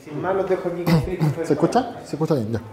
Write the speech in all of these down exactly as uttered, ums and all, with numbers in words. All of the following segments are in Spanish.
Sin más, los dejo aquí con Felipe. ¿Se escucha? ¿Se escucha bien? Ya.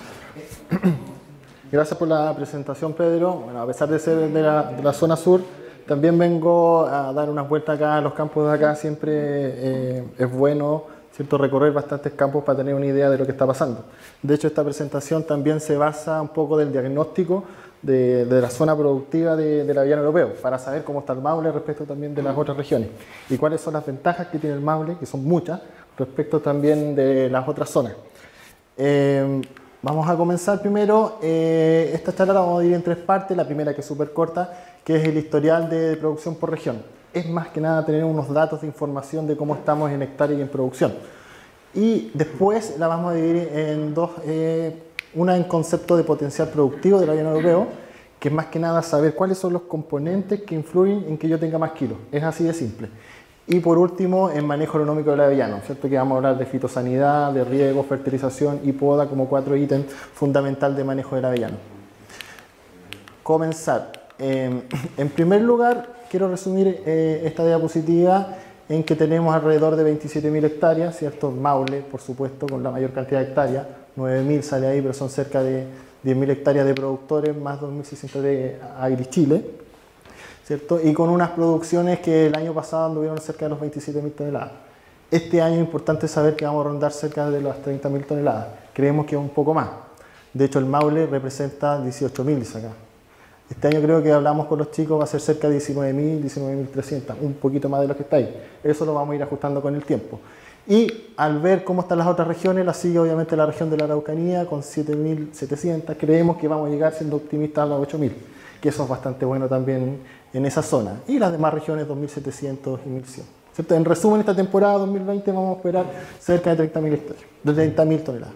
Gracias por la presentación, Pedro. Bueno, a pesar de ser de la, de la zona sur, también vengo a dar unas vueltas acá a los campos de acá. Siempre eh, es bueno, ¿cierto?, recorrer bastantes campos para tener una idea de lo que está pasando. De hecho, esta presentación también se basa un poco del diagnóstico de, de la zona productiva de, del Avellano Europeo, para saber cómo está el Maule respecto también de las otras regiones y cuáles son las ventajas que tiene el Maule, que son muchas, respecto también de las otras zonas. Eh, vamos a comenzar primero. Eh, esta charla la vamos a dividir en tres partes. La primera, que es súper corta, que es el historial de producción por región. Es más que nada tener unos datos de información de cómo estamos en hectárea y en producción. Y después la vamos a dividir en dos, eh, una en concepto de potencial productivo del Avellano Europeo, que es más que nada saber cuáles son los componentes que influyen en que yo tenga más kilos. Es así de simple. Y por último, en manejo agronómico del avellano, ¿cierto?, que vamos a hablar de fitosanidad, de riego, fertilización y poda como cuatro ítems fundamentales de manejo del avellano. Comenzar. Eh, en primer lugar, quiero resumir eh, esta diapositiva en que tenemos alrededor de veintisiete mil hectáreas, ¿cierto? Maule, por supuesto, con la mayor cantidad de hectáreas, nueve mil sale ahí, pero son cerca de diez mil hectáreas de productores, más dos mil seiscientos de AgriChile, ¿cierto? Y con unas producciones que el año pasado anduvieron cerca de los veintisiete mil toneladas. Este año es importante saber que vamos a rondar cerca de las treinta mil toneladas. Creemos que es un poco más. De hecho, el Maule representa dieciocho mil, dice acá. Este año creo que hablamos con los chicos, va a ser cerca de diecinueve mil, diecinueve mil trescientos, un poquito más de lo que está ahí. Eso lo vamos a ir ajustando con el tiempo. Y al ver cómo están las otras regiones, la sigue obviamente la región de la Araucanía con siete mil setecientos. Creemos que vamos a llegar, siendo optimistas, a las ocho mil, que eso es bastante bueno también en esa zona. Y las demás regiones dos mil setecientos y mil cien. ¿Cierto? En resumen, esta temporada dos mil veinte vamos a esperar cerca de treinta mil hectáreas, de treinta mil toneladas.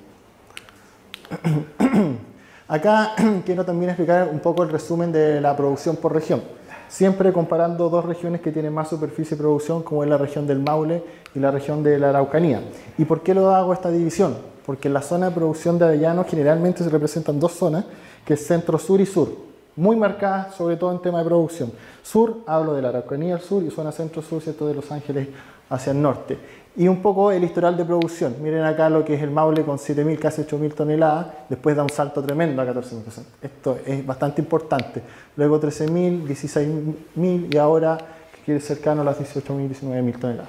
Acá quiero también explicar un poco el resumen de la producción por región, siempre comparando dos regiones que tienen más superficie de producción, como es la región del Maule y la región de la Araucanía. ¿Y por qué lo hago esta división? Porque en la zona de producción de avellanos generalmente se representan dos zonas, que es centro, sur y sur, muy marcadas sobre todo en tema de producción. Sur, hablo de la Araucanía al sur, y zona centro-sur, ¿cierto?, de Los Ángeles hacia el norte. Y un poco el historial de producción. Miren acá lo que es el Maule con siete mil, casi ocho mil toneladas, después da un salto tremendo a catorce mil. Esto es bastante importante. Luego trece mil, dieciséis mil y ahora que es cercano a las dieciocho mil, diecinueve mil toneladas.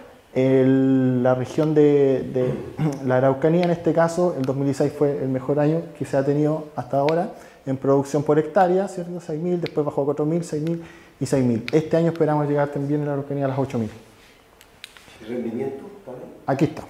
El, la región de, de la Araucanía, en este caso, el dos mil dieciséis fue el mejor año que se ha tenido hasta ahora en producción por hectárea, ¿cierto? seis mil, después bajó a cuatro mil, seis mil y seis mil. Este año esperamos llegar también en la Araucanía a las ocho mil. ¿Rendimiento? Aquí está.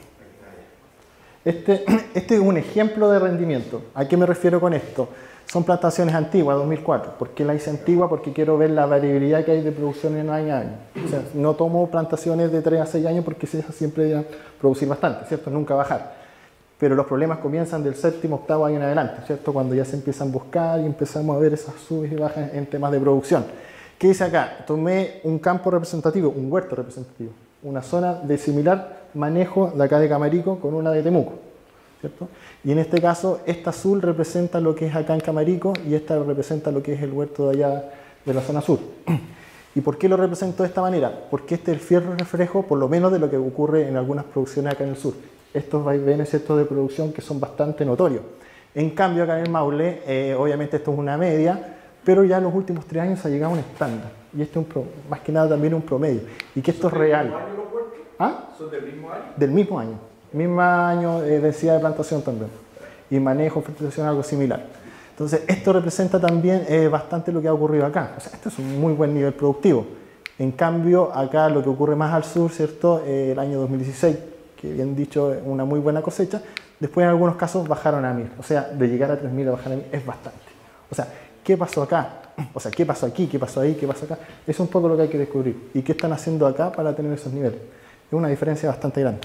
Este, este es un ejemplo de rendimiento. ¿A qué me refiero con esto? Son plantaciones antiguas, dos mil cuatro. ¿Por qué la hice antigua? Porque quiero ver la variabilidad que hay de producción en año a año. O sea, no tomo plantaciones de tres a seis años porque esas siempre deben producir bastante, ¿cierto? Nunca bajar. Pero los problemas comienzan del séptimo, octavo año en adelante, ¿cierto? Cuando ya se empiezan a buscar y empezamos a ver esas subes y bajas en temas de producción. ¿Qué dice acá? Tomé un campo representativo, un huerto representativo, una zona de similar manejo de acá de Camarico con una de Temuco, ¿cierto? Y en este caso, esta azul representa lo que es acá en Camarico y esta representa lo que es el huerto de allá de la zona sur. ¿Y por qué lo represento de esta manera? Porque este es el fiel reflejo, por lo menos, de lo que ocurre en algunas producciones acá en el sur. Estos vaivenes estos de producción que son bastante notorios. En cambio, acá en el Maule, eh, obviamente esto es una media, pero ya en los últimos tres años ha llegado a un estándar. Y esto es un pro, más que nada también un promedio. Y que esto es real. ¿Ah? ¿Son del mismo año? Del mismo año. Mismo año, eh, densidad de plantación también. Y manejo, fertilización, algo similar. Entonces, esto representa también eh, bastante lo que ha ocurrido acá. O sea, este es un muy buen nivel productivo. En cambio, acá lo que ocurre más al sur, ¿cierto? Eh, el año dos mil dieciséis, que bien dicho, una muy buena cosecha. Después, en algunos casos, bajaron a mil. O sea, de llegar a tres mil a bajar a mil es bastante. O sea, ¿qué pasó acá? O sea, ¿qué pasó aquí? ¿Qué pasó ahí? ¿Qué pasó acá? Es un poco lo que hay que descubrir. ¿Y qué están haciendo acá para tener esos niveles? Es una diferencia bastante grande.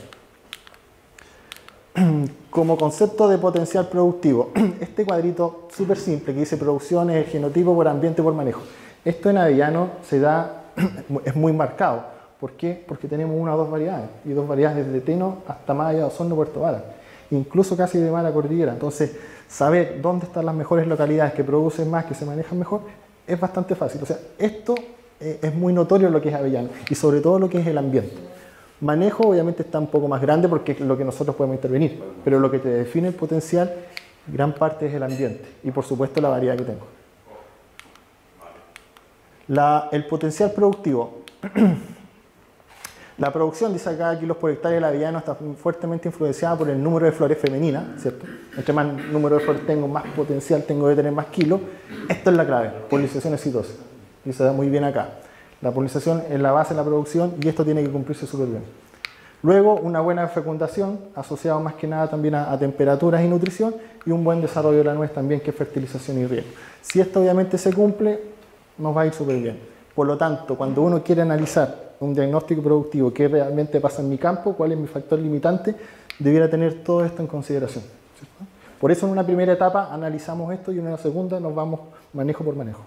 Como concepto de potencial productivo, este cuadrito súper simple que dice producción es el genotipo por ambiente por manejo. Esto en avellano se da, es muy marcado. ¿Por qué? Porque tenemos una o dos variedades. Y dos variedades desde Teno hasta Maya, Osorno, Puerto Vara. Incluso casi de mala cordillera. Entonces, saber dónde están las mejores localidades que producen más, que se manejan mejor, es bastante fácil. O sea, esto eh, es muy notorio lo que es avellano y sobre todo lo que es el ambiente. Manejo obviamente está un poco más grande porque es lo que nosotros podemos intervenir, pero lo que te define el potencial, gran parte es el ambiente y por supuesto la variedad que tengo. La, el potencial productivo. La producción, dice acá, kilos por hectárea de la avellana está fuertemente influenciada por el número de flores femeninas, ¿cierto? Entre más número de flores tengo, más potencial tengo de tener más kilos. Esto es la clave, polinización exitosa. Y se da muy bien acá. La polinización es la base de la producción y esto tiene que cumplirse súper bien. Luego, una buena fecundación, asociado más que nada también a, a temperaturas y nutrición, y un buen desarrollo de la nuez también, que es fertilización y riego. Si esto obviamente se cumple, nos va a ir súper bien. Por lo tanto, cuando uno quiere analizar un diagnóstico productivo, qué realmente pasa en mi campo, cuál es mi factor limitante, debiera tener todo esto en consideración, ¿cierto? Por eso en una primera etapa analizamos esto y en una segunda nos vamos manejo por manejo.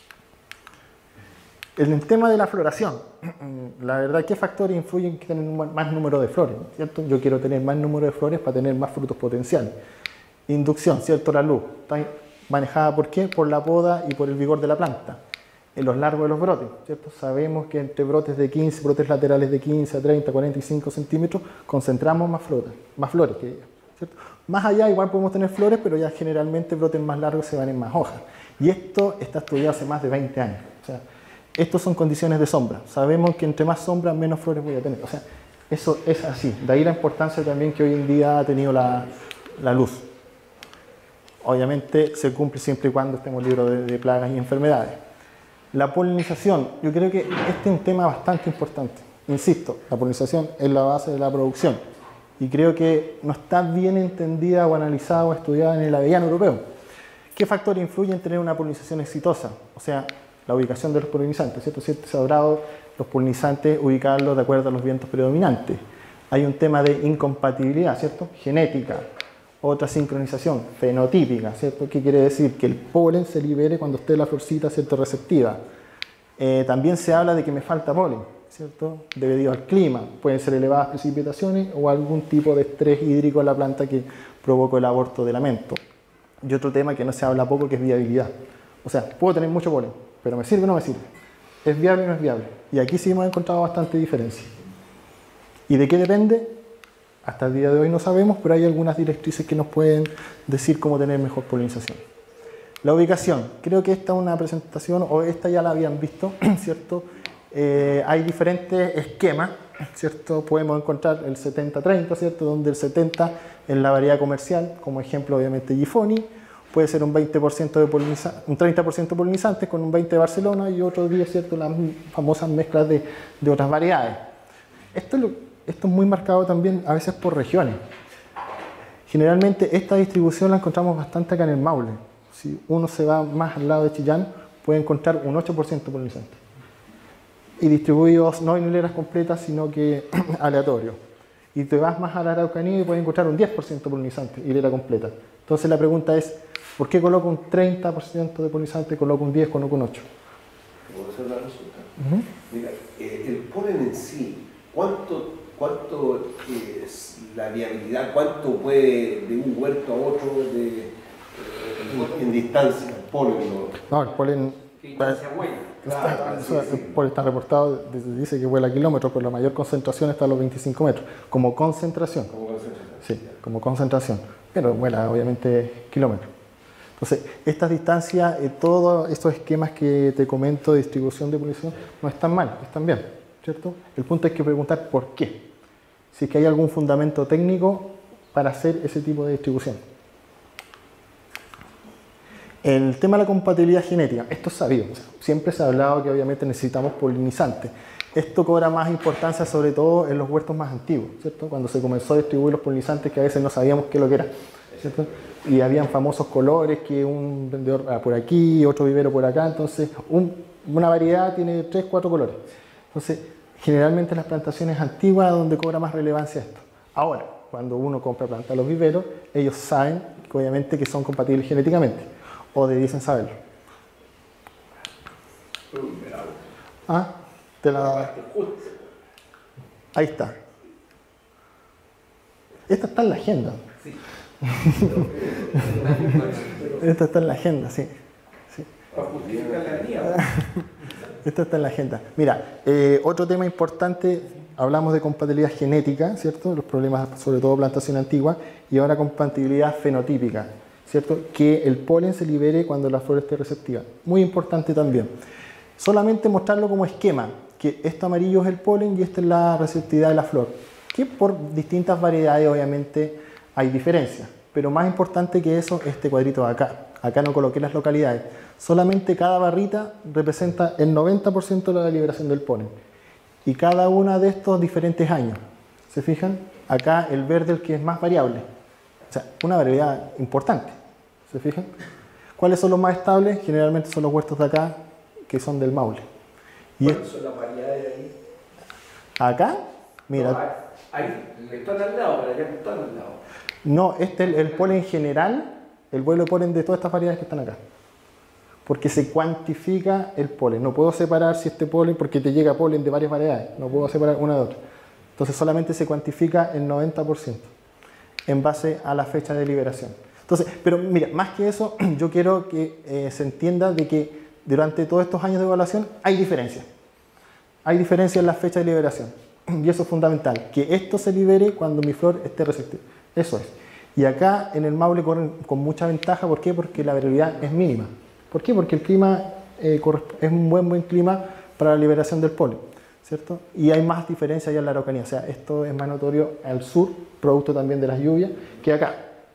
En el tema de la floración, la verdad, ¿qué factores influyen en que tener más número de flores? ¿Cierto? Yo quiero tener más número de flores para tener más frutos potenciales. Inducción, ¿cierto? La luz, está manejada ¿por qué? Por la poda y por el vigor de la planta. En los largos de los brotes, ¿cierto? Sabemos que entre brotes de quince, brotes laterales de quince a treinta, cuarenta y cinco centímetros, concentramos más flores, más flores que ellas, ¿cierto? Más allá igual podemos tener flores, pero ya generalmente brotes más largos se van en más hojas. Y esto está estudiado hace más de veinte años. O sea, estos son condiciones de sombra. Sabemos que entre más sombra, menos flores voy a tener. O sea, eso es así. De ahí la importancia también que hoy en día ha tenido la, la luz. Obviamente se cumple siempre y cuando estemos libres de, de plagas y enfermedades. La polinización, yo creo que este es un tema bastante importante. Insisto, la polinización es la base de la producción y creo que no está bien entendida o analizada o estudiada en el avellano europeo. ¿Qué factores influyen en tener una polinización exitosa? O sea, la ubicación de los polinizantes, ¿cierto? Siempre se ha hablado los polinizantes ubicarlos de acuerdo a los vientos predominantes. Hay un tema de incompatibilidad, ¿cierto? Genética. Otra sincronización fenotípica, ¿cierto? ¿Qué quiere decir? Que el polen se libere cuando esté la florcita, ¿cierto? Receptiva. Eh, también se habla de que me falta polen, ¿cierto? Debido al clima. Pueden ser elevadas precipitaciones o algún tipo de estrés hídrico en la planta que provocó el aborto del amento. Y otro tema que no se habla poco, que es viabilidad. O sea, puedo tener mucho polen, pero ¿me sirve o no me sirve? ¿Es viable o no es viable? Y aquí sí hemos encontrado bastante diferencia. ¿Y de qué depende? Hasta el día de hoy no sabemos, pero hay algunas directrices que nos pueden decir cómo tener mejor polinización. La ubicación. Creo que esta es una presentación, o esta ya la habían visto, ¿cierto? Eh, hay diferentes esquemas, ¿cierto? Podemos encontrar el setenta treinta, ¿cierto? Donde el setenta es la variedad comercial, como ejemplo obviamente Gifoni. Puede ser un, veinte por ciento de poliniza un treinta por ciento de polinizantes con un veinte por ciento de Barcelona y otro diez por ciento, ¿cierto? Las famosas mezclas de, de otras variedades. Esto es lo Esto es muy marcado también a veces por regiones. Generalmente esta distribución la encontramos bastante acá en el Maule. Si uno se va más al lado de Chillán, puede encontrar un ocho por ciento polinizante. Y distribuidos no en hileras completas, sino que aleatorios. Y te vas más a la Araucanía y puedes encontrar un diez por ciento polinizante, hilera completa. Entonces la pregunta es, ¿por qué coloco un treinta por ciento de polinizante, coloco un diez, coloco un ocho? ¿Puedo hacer la resulta? Uh-huh. Mira, eh, el polen en sí, ¿cuánto... ¿Cuánto es la viabilidad? ¿Cuánto puede de un huerto a otro de, eh, en, en distancia? El polen. No, el polen. ¿Qué distancia vuela? Claro, sí, sí. El polen está reportado, dice que vuela a kilómetros, pero la mayor concentración está a los veinticinco metros. Como concentración. Como concentración. Sí, como concentración. Pero vuela obviamente kilómetros. Entonces, estas distancias, eh, todos estos esquemas que te comento de distribución de polinización no están mal, están bien, ¿cierto? El punto es que preguntar por qué. Si es que hay algún fundamento técnico para hacer ese tipo de distribución. El tema de la compatibilidad genética, esto es sabido. Siempre se ha hablado que obviamente necesitamos polinizantes. Esto cobra más importancia sobre todo en los huertos más antiguos, ¿cierto? Cuando se comenzó a distribuir los polinizantes que a veces no sabíamos qué es lo que era, ¿cierto? Y habían famosos colores que un vendedor por aquí, otro vivero por acá, entonces un, una variedad tiene tres, cuatro colores. Entonces, generalmente las plantaciones antiguas donde cobra más relevancia esto. Ahora, cuando uno compra plantas a los viveros, ellos saben que obviamente que son compatibles genéticamente, o debiesen saberlo. Ah, te la... Ahí está. Esta está en la agenda. Esta está en la agenda, sí. sí. Esto está en la agenda. Mira, eh, otro tema importante, hablamos de compatibilidad genética, ¿cierto? Los problemas, sobre todo plantación antigua, y ahora compatibilidad fenotípica, ¿cierto? Que el polen se libere cuando la flor esté receptiva. Muy importante también. Solamente mostrarlo como esquema, que esto amarillo es el polen y esta es la receptividad de la flor. Que por distintas variedades, obviamente, hay diferencias. Pero más importante que eso, este cuadrito de acá. Acá no coloqué las localidades. Solamente cada barrita representa el noventa por ciento de la liberación del polen. Y cada uno de estos diferentes años. ¿Se fijan? Acá el verde el que es más variable. O sea, una variabilidad importante. ¿Se fijan? ¿Cuáles son los más estables? Generalmente son los huertos de acá, que son del Maule. Y ¿Cuáles son las variedades ahí? Acá, mira. No, ahí están al lado, pero allá no están al lado. No, este es el, el polen general, el vuelo de polen de todas estas variedades que están acá. Porque se cuantifica el polen. No puedo separar si este polen, porque te llega polen de varias variedades, no puedo separar una de otra. Entonces solamente se cuantifica el noventa por ciento en base a la fecha de liberación. Entonces, pero mira, más que eso, yo quiero que eh, se entienda de que durante todos estos años de evaluación hay diferencias. Hay diferencias en la fecha de liberación. Y eso es fundamental, que esto se libere cuando mi flor esté receptiva. Eso es. Y acá en el Maule corren con mucha ventaja. ¿Por qué? Porque la variabilidad es mínima. ¿Por qué? Porque el clima eh, es un buen, buen clima para la liberación del polen, ¿cierto? Y hay más diferencia allá en la Araucanía. O sea, esto es más notorio al sur, producto también de las lluvias, que acá.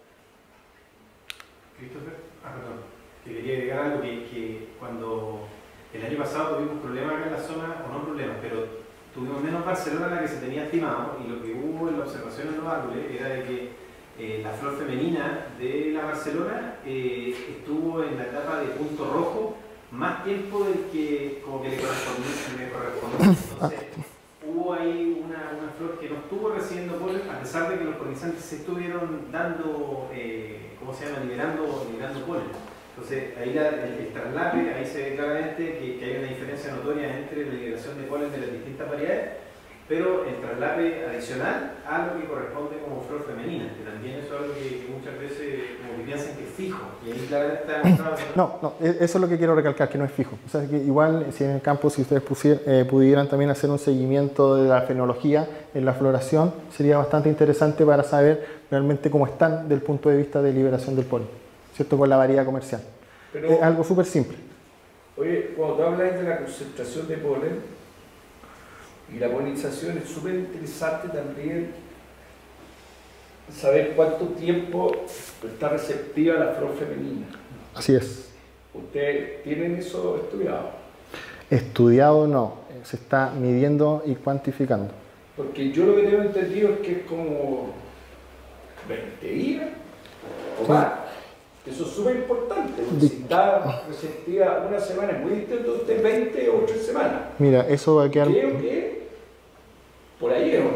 Christopher, ah, perdón, que quería agregar algo que, que cuando el año pasado tuvimos problemas acá en la zona, o no problemas, pero tuvimos menos Barcelona de la que se tenía estimado, y lo que hubo en la observación en los árboles era de que eh, la flor femenina de la Barcelona eh, estuvo en la etapa de punto rojo más tiempo del que como que le correspondía. Le correspondía. Entonces hubo ahí una, una flor que no estuvo recibiendo polen, a pesar de que los polinizantes se estuvieron dando, eh, ¿cómo se llama?, liberando, liberando polen. Entonces ahí la, el, el traslape, ahí se ve claramente que, que hay una diferencia notoria entre la liberación de polen de las distintas variedades, pero el traslape adicional a lo que corresponde como flor femenina, que también eso es algo que, que muchas veces como que piensan que es fijo, y ahí claramente está demostrado. No, no, eso es lo que quiero recalcar, que no es fijo. O sea, que igual si en el campo, si ustedes pusier, eh, pudieran también hacer un seguimiento de la fenología en la floración, sería bastante interesante para saber realmente cómo están desde el punto de vista de liberación del polen, ¿cierto? Con la variedad comercial. Pero, es algo súper simple. Oye, cuando tú hablas de la concentración de polen y la polinización, es súper interesante también saber cuánto tiempo está receptiva la flor femenina. Así es. ¿Ustedes tienen eso estudiado? Estudiado no, se está midiendo y cuantificando. Porque yo lo que tengo entendido es que es como veinte días o más. Eso es súper importante, porque si está receptiva una semana es muy distinto de veinte o tres semanas. Mira, eso va a quedar... Creo que por ahí es,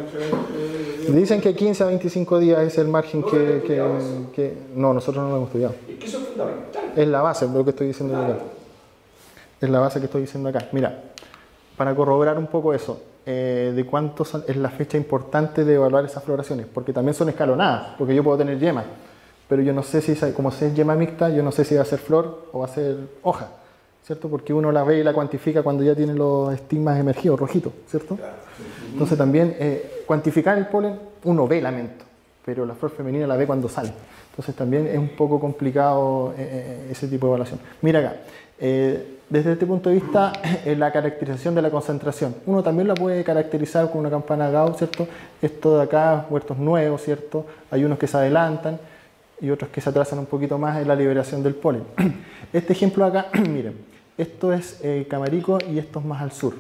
¿no? Dicen que quince a veinticinco días es el margen ¿No que, que, que... No, nosotros no lo hemos estudiado. Es que eso es fundamental. Es la base, lo que estoy diciendo claro. acá. Es la base que estoy diciendo acá. Mira, para corroborar un poco eso, eh, de cuánto son, es la fecha importante de evaluar esas floraciones, porque también son escalonadas, porque yo puedo tener yemas, pero yo no sé si, como es yema mixta, yo no sé si va a ser flor o va a ser hoja, ¿cierto? Porque uno la ve y la cuantifica cuando ya tiene los estigmas emergidos, rojitos, ¿cierto? Entonces también eh, cuantificar el polen, uno ve la mento, pero la flor femenina la ve cuando sale. Entonces también es un poco complicado eh, ese tipo de evaluación. Mira acá, eh, desde este punto de vista, eh, la caracterización de la concentración. Uno también la puede caracterizar con una campana Gauss, ¿cierto? Esto de acá, huertos nuevos, ¿cierto? Hay unos que se adelantan y otros que se atrasan un poquito más en la liberación del polen. Este ejemplo acá, miren, esto es eh, Camarico y esto es más al sur.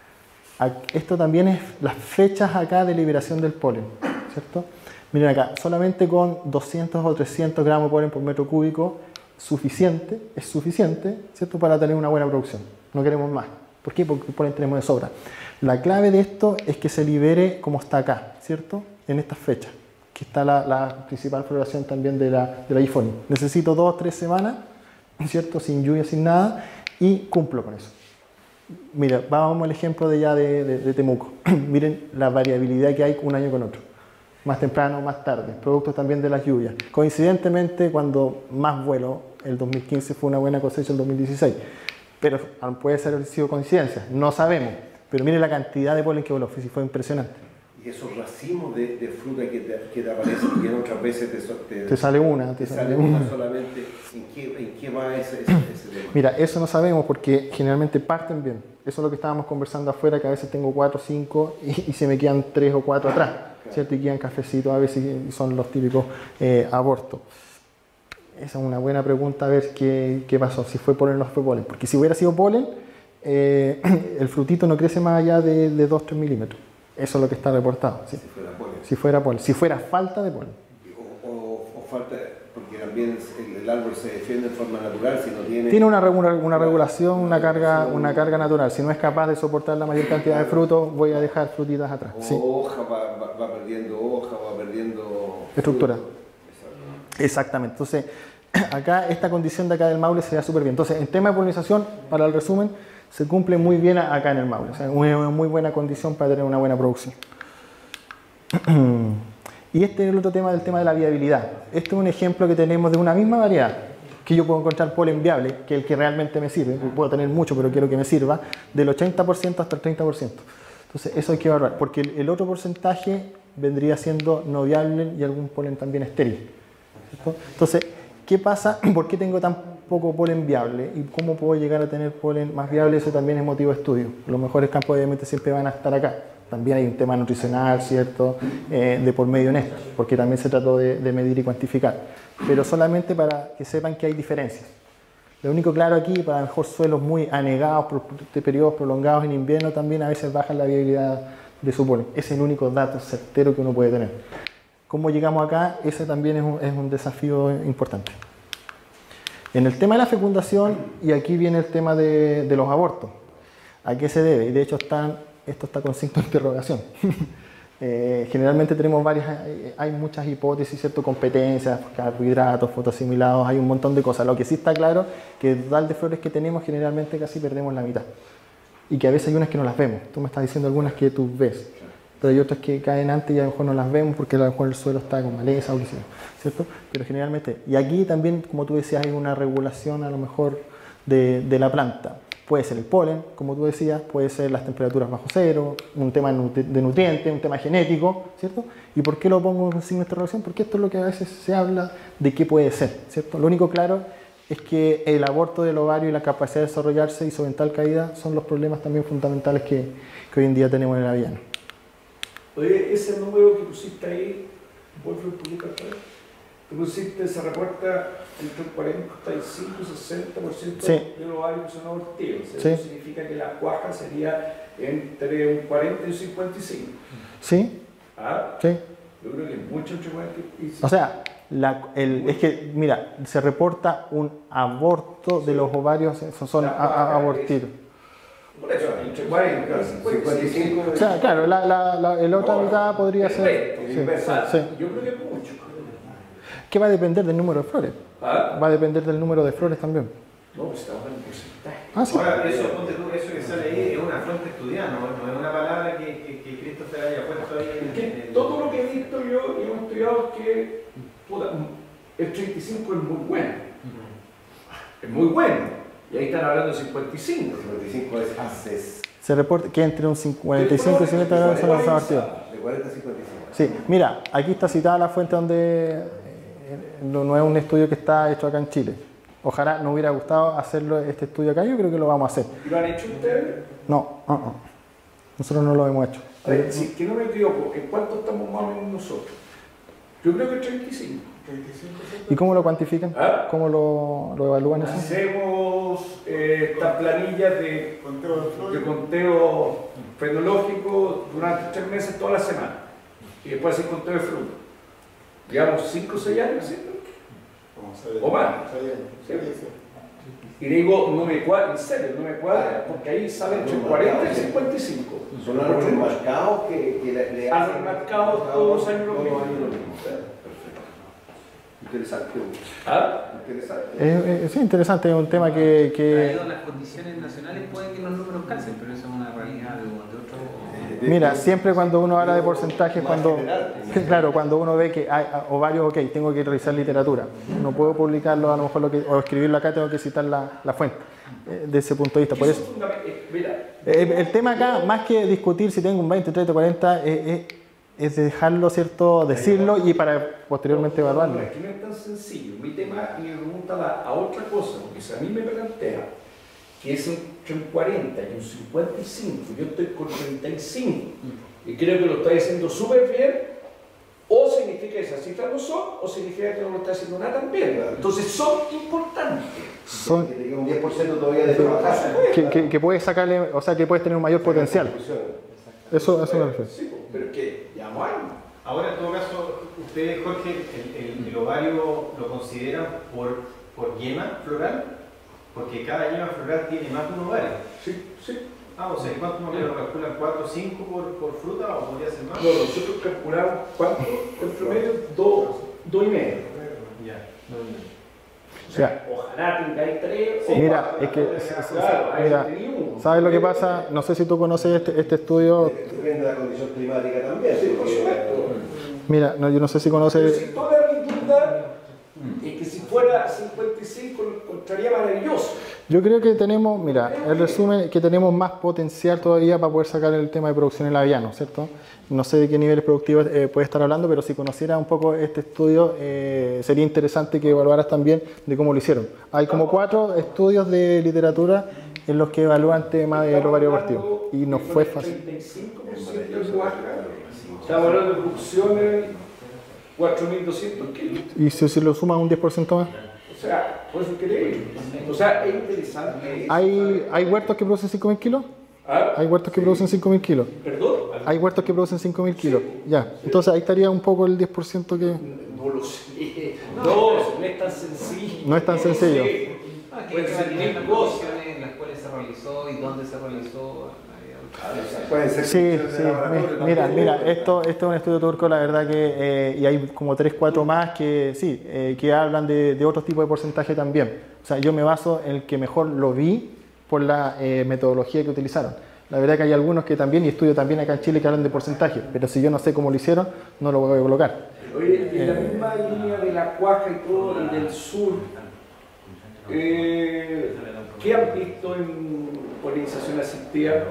Esto también es las fechas acá de liberación del polen, ¿cierto? Miren acá, solamente con doscientos o trescientos gramos de polen por metro cúbico, suficiente, es suficiente, ¿cierto? Para tener una buena producción. No queremos más. ¿Por qué? Porque el polen tenemos de sobra. La clave de esto es que se libere como está acá, ¿cierto? En estas fechas, que está la, la principal floración también de la, de la iPhone. Necesito dos o tres semanas, ¿cierto? Sin lluvia, sin nada, y cumplo con eso. Mira, vamos al ejemplo de ya de, de, de Temuco. Miren la variabilidad que hay un año con otro. Más temprano, más tarde. Productos también de las lluvias. Coincidentemente, cuando más vuelo, el dos mil quince fue una buena cosecha el dos mil dieciséis. pero puede ser sido coincidencia, no sabemos. Pero mire la cantidad de polen que voló, fue impresionante. Y esos racimos de, de fruta que te, que te aparecen, que otras veces te, te, te sale una, te, te sale sale una una solamente. ¿En qué, en qué va ese, ese, ese tema? Mira, eso no sabemos porque generalmente parten bien. Eso es lo que estábamos conversando afuera, que a veces tengo cuatro o cinco y, y se me quedan tres o cuatro atrás, ¿cierto? Y quedan cafecitos a veces y son los típicos eh, abortos. Esa es una buena pregunta, a ver qué, qué pasó, si fue polen o no fue polen. Porque si hubiera sido polen, eh, el frutito no crece más allá de, de dos a tres milímetros. Eso es lo que está reportado. ¿Sí? Si fuera polen. Si fuera polen. Si fuera falta de polen. O, o, o falta, porque también el, el árbol se defiende de forma natural si no tiene... Tiene una, una, una regulación, una carga, una carga natural. Si no es capaz de soportar la mayor cantidad de frutos, voy a dejar frutitas atrás. O Sí. hoja, va, va, va perdiendo hoja, va perdiendo... Estructura. fruto. Exactamente. Entonces, acá esta condición de acá del Maule se da súper bien. Entonces, en tema de polinización, para el resumen, se cumple muy bien acá en el Maule. O sea, una muy buena condición para tener una buena producción. Y este es el otro tema del tema de la viabilidad. Este es un ejemplo que tenemos de una misma variedad, que yo puedo encontrar polen viable, que es el que realmente me sirve, puedo tener mucho, pero quiero que me sirva, del ochenta por ciento hasta el treinta por ciento. Entonces, eso hay que evaluar, porque el, el otro porcentaje vendría siendo no viable y algún polen también estéril. ¿Cierto? Entonces, ¿qué pasa? ¿Por qué tengo tan poco polen viable? ¿Y cómo puedo llegar a tener polen más viable? Eso también es motivo de estudio. Los mejores campos obviamente siempre van a estar acá. También hay un tema nutricional, ¿cierto? Eh, de por medio en esto, porque también se trató de, de medir y cuantificar. Pero solamente para que sepan que hay diferencias. Lo único claro aquí, para mejor suelos muy anegados por periodos prolongados en invierno, también a veces baja la viabilidad de su polen. Ese es el único dato certero que uno puede tener. ¿Cómo llegamos acá? Ese también es un, es un desafío importante. En el tema de la fecundación, y aquí viene el tema de, de los abortos. ¿A qué se debe? Y de hecho están, esto está con signo de interrogación. eh, generalmente tenemos varias, hay, hay muchas hipótesis, ¿cierto? Competencias, carbohidratos, fotoasimilados, hay un montón de cosas. Lo que sí está claro que el total de flores que tenemos generalmente casi perdemos la mitad. Y que a veces hay unas que no las vemos. Tú me estás diciendo algunas que tú ves. Pero hay otras que caen antes y a lo mejor no las vemos porque a lo mejor el suelo está con maleza o qué sé yo, ¿cierto? Pero generalmente, y aquí también, como tú decías, hay una regulación a lo mejor de, de la planta. Puede ser el polen, como tú decías, puede ser las temperaturas bajo cero, un tema de nutrientes, un tema genético, ¿cierto? ¿Y por qué lo pongo en signo de interrogación? Porque esto es lo que a veces se habla de qué puede ser, ¿cierto? Lo único claro es que el aborto del ovario y la capacidad de desarrollarse y su eventual caída son los problemas también fundamentales que, que hoy en día tenemos en el avellano. Oye, ese número que pusiste ahí, Wolfram, publica otra vez, que pusiste, se reporta entre un cuarenta y cinco y sesenta por ciento Sí. de los ovarios que son abortivos. Eso Sí. significa que la cuaja sería entre un cuarenta y un cincuenta y cinco. ¿Sí? ¿Ah? Sí. Yo creo que es mucho entre cuarenta y cinco. O sea, la, el, es que, mira, se reporta un aborto de los ovarios, son, son a- a- abortidos. Por eso, entre cuarenta y cincuenta y cinco. O sea, claro, la, la, la, la otra mitad podría Es ser... reto, Sí, inversal. sí. Yo creo que es mucho. Que va a depender del número de flores. ¿Ah? Va a depender del número de flores también. No, pues estamos en porcentaje. Ah, sí. Ahora, eso, ponte tú, eso que sale ahí es una fuente estudiada, no, no es una palabra que, que, que Christopher haya puesto ahí en Es que el- todo lo que he visto yo y hemos estudiado es que puta, el treinta y cinco es muy bueno. Es muy bueno. Y ahí están hablando de cincuenta y cinco. cincuenta y cinco es haces Se reporta que entre un cuarenta y cinco y cincuenta grados son los abortidos. de cuarenta a cincuenta y cinco. Sí, mira, aquí está citada la fuente donde eh, no, no es un estudio que está hecho acá en Chile. Ojalá nos hubiera gustado hacerlo este estudio acá, yo creo que lo vamos a hacer. ¿Y lo han hecho ustedes? No, uh -uh. Nosotros no lo hemos hecho. A ver, si que no me equivoco, ¿en cuánto estamos más o menos nosotros? Yo creo que treinta y cinco. ¿Y cómo lo cuantifican? ¿Ah? ¿Cómo lo, lo evalúan eso? Hacemos eh, estas planillas de, de conteo fenológico durante tres meses toda la semana. Y después hacer conteo de fruto. Digamos cinco o seis años, ¿cierto? O más. ¿Sí? Y digo, no me cuadra, en serio, no me cuadra, porque ahí sale entre cuarenta y cincuenta y cinco. Son árboles marcados que, que le, le Árboles marcados todos los años lo todos mismo. los años lo mismo. Perfecto. Interesante. ¿Ah? Interesante. Eh, eh, sí, interesante, es un tema que... que... Traído las condiciones nacionales pueden que los números calcen, pero eso es una realidad de, de otro... de- Mira, de- siempre cuando uno habla de porcentajes, más cuando, general. claro, cuando uno ve que hay o varios, ok, tengo que revisar literatura, no puedo publicarlo, a lo mejor lo que, o escribirlo acá, tengo que citar la, la fuente, eh, de ese punto de vista. Por Eso eso, es fundamental. Eh, Mira, el, el tema acá, más que discutir si tengo un veinte, treinta, cuarenta, es, es, es dejarlo, ¿cierto?, decirlo y para posteriormente evaluarlo. No, es que no es tan sencillo. Mi tema me pregunta a, a otra cosa, porque si a mí me plantea que es entre un cuarenta y un cincuenta y cinco, yo estoy con treinta y cinco, y creo que lo está diciendo súper bien, o significa que esas cifras no son, o significa que no lo está haciendo nada tan bien. Entonces son importantes. Son, Que te queda un diez por ciento todavía de trabajar. que, que, que puedes sacarle, o sea, que puedes tener un mayor potencial. Eso, eso me refiero. Sí, pero es que llevamos años. Ahora, en todo caso, ustedes, Jorge, el, el, el ovario lo consideran por, por yema floral, porque cada yema floral tiene más de un ovario. Sí, sí. Ah, o sea, ¿cuánto más o menos lo calculan? ¿cuatro o cinco por, por fruta o podría ser más? No, nosotros calculamos cuánto, en promedio, dos, dos y medio. Ya. O sea, ojalá tengáis tres. Sí, o Mira, cuatro. es que, Claro, ahí mira, tenía uno. ¿sabes lo que pasa? No sé si tú conoces este, este estudio. Depende de la condición climática también. Sí, por porque- supuesto. Mira, no, yo no sé si Pero conoces. si toda mi duda es que si fuera cincuenta y cinco lo encontraría maravilloso. Yo creo que tenemos, mira, el resumen es que tenemos más potencial todavía para poder sacar el tema de producción en el aviano, ¿cierto? No sé de qué niveles productivos eh, puede estar hablando, pero si conociera un poco este estudio, eh, sería interesante que evaluaras también de cómo lo hicieron. Hay como cuatro estudios de literatura en los que evalúan temas del ovario abortivo y no fue fácil. treinta y cinco por ciento de Huasca, estamos hablando de producciones cuatro mil doscientos kilos. Y si, si lo sumas un diez por ciento más. O sea, por eso es increíble. O sea, es interesante. ¿Hay, hay huertos que producen cinco mil kilos? ¿Ah? Hay huertos que producen cinco mil kilos. ¿Perdón? Hay huertos que producen cinco mil kilos. Ya, entonces ahí estaría un poco el diez por ciento que... No lo sé. No, no es tan sencillo. No es tan sencillo. Ah, que Puede hay ser que mil ver las cosas. condiciones en las cuales se realizó y dónde se realizó. Pueden ser Sí, condiciones sí, de laboratorio mi- también. mira, mira, esto, esto es un estudio turco, la verdad que, eh, y hay como tres, cuatro más que sí, eh, que hablan de, de otro tipo de porcentaje también. O sea, yo me baso en el que mejor lo vi por la eh, metodología que utilizaron. La verdad que hay algunos que también, y estudio también acá en Chile, que hablan de porcentaje, pero si yo no sé cómo lo hicieron, no lo voy a colocar. Oye, en la misma línea de la Cuaja y todo, y del sur, eh, ¿qué han visto en polinización asistida?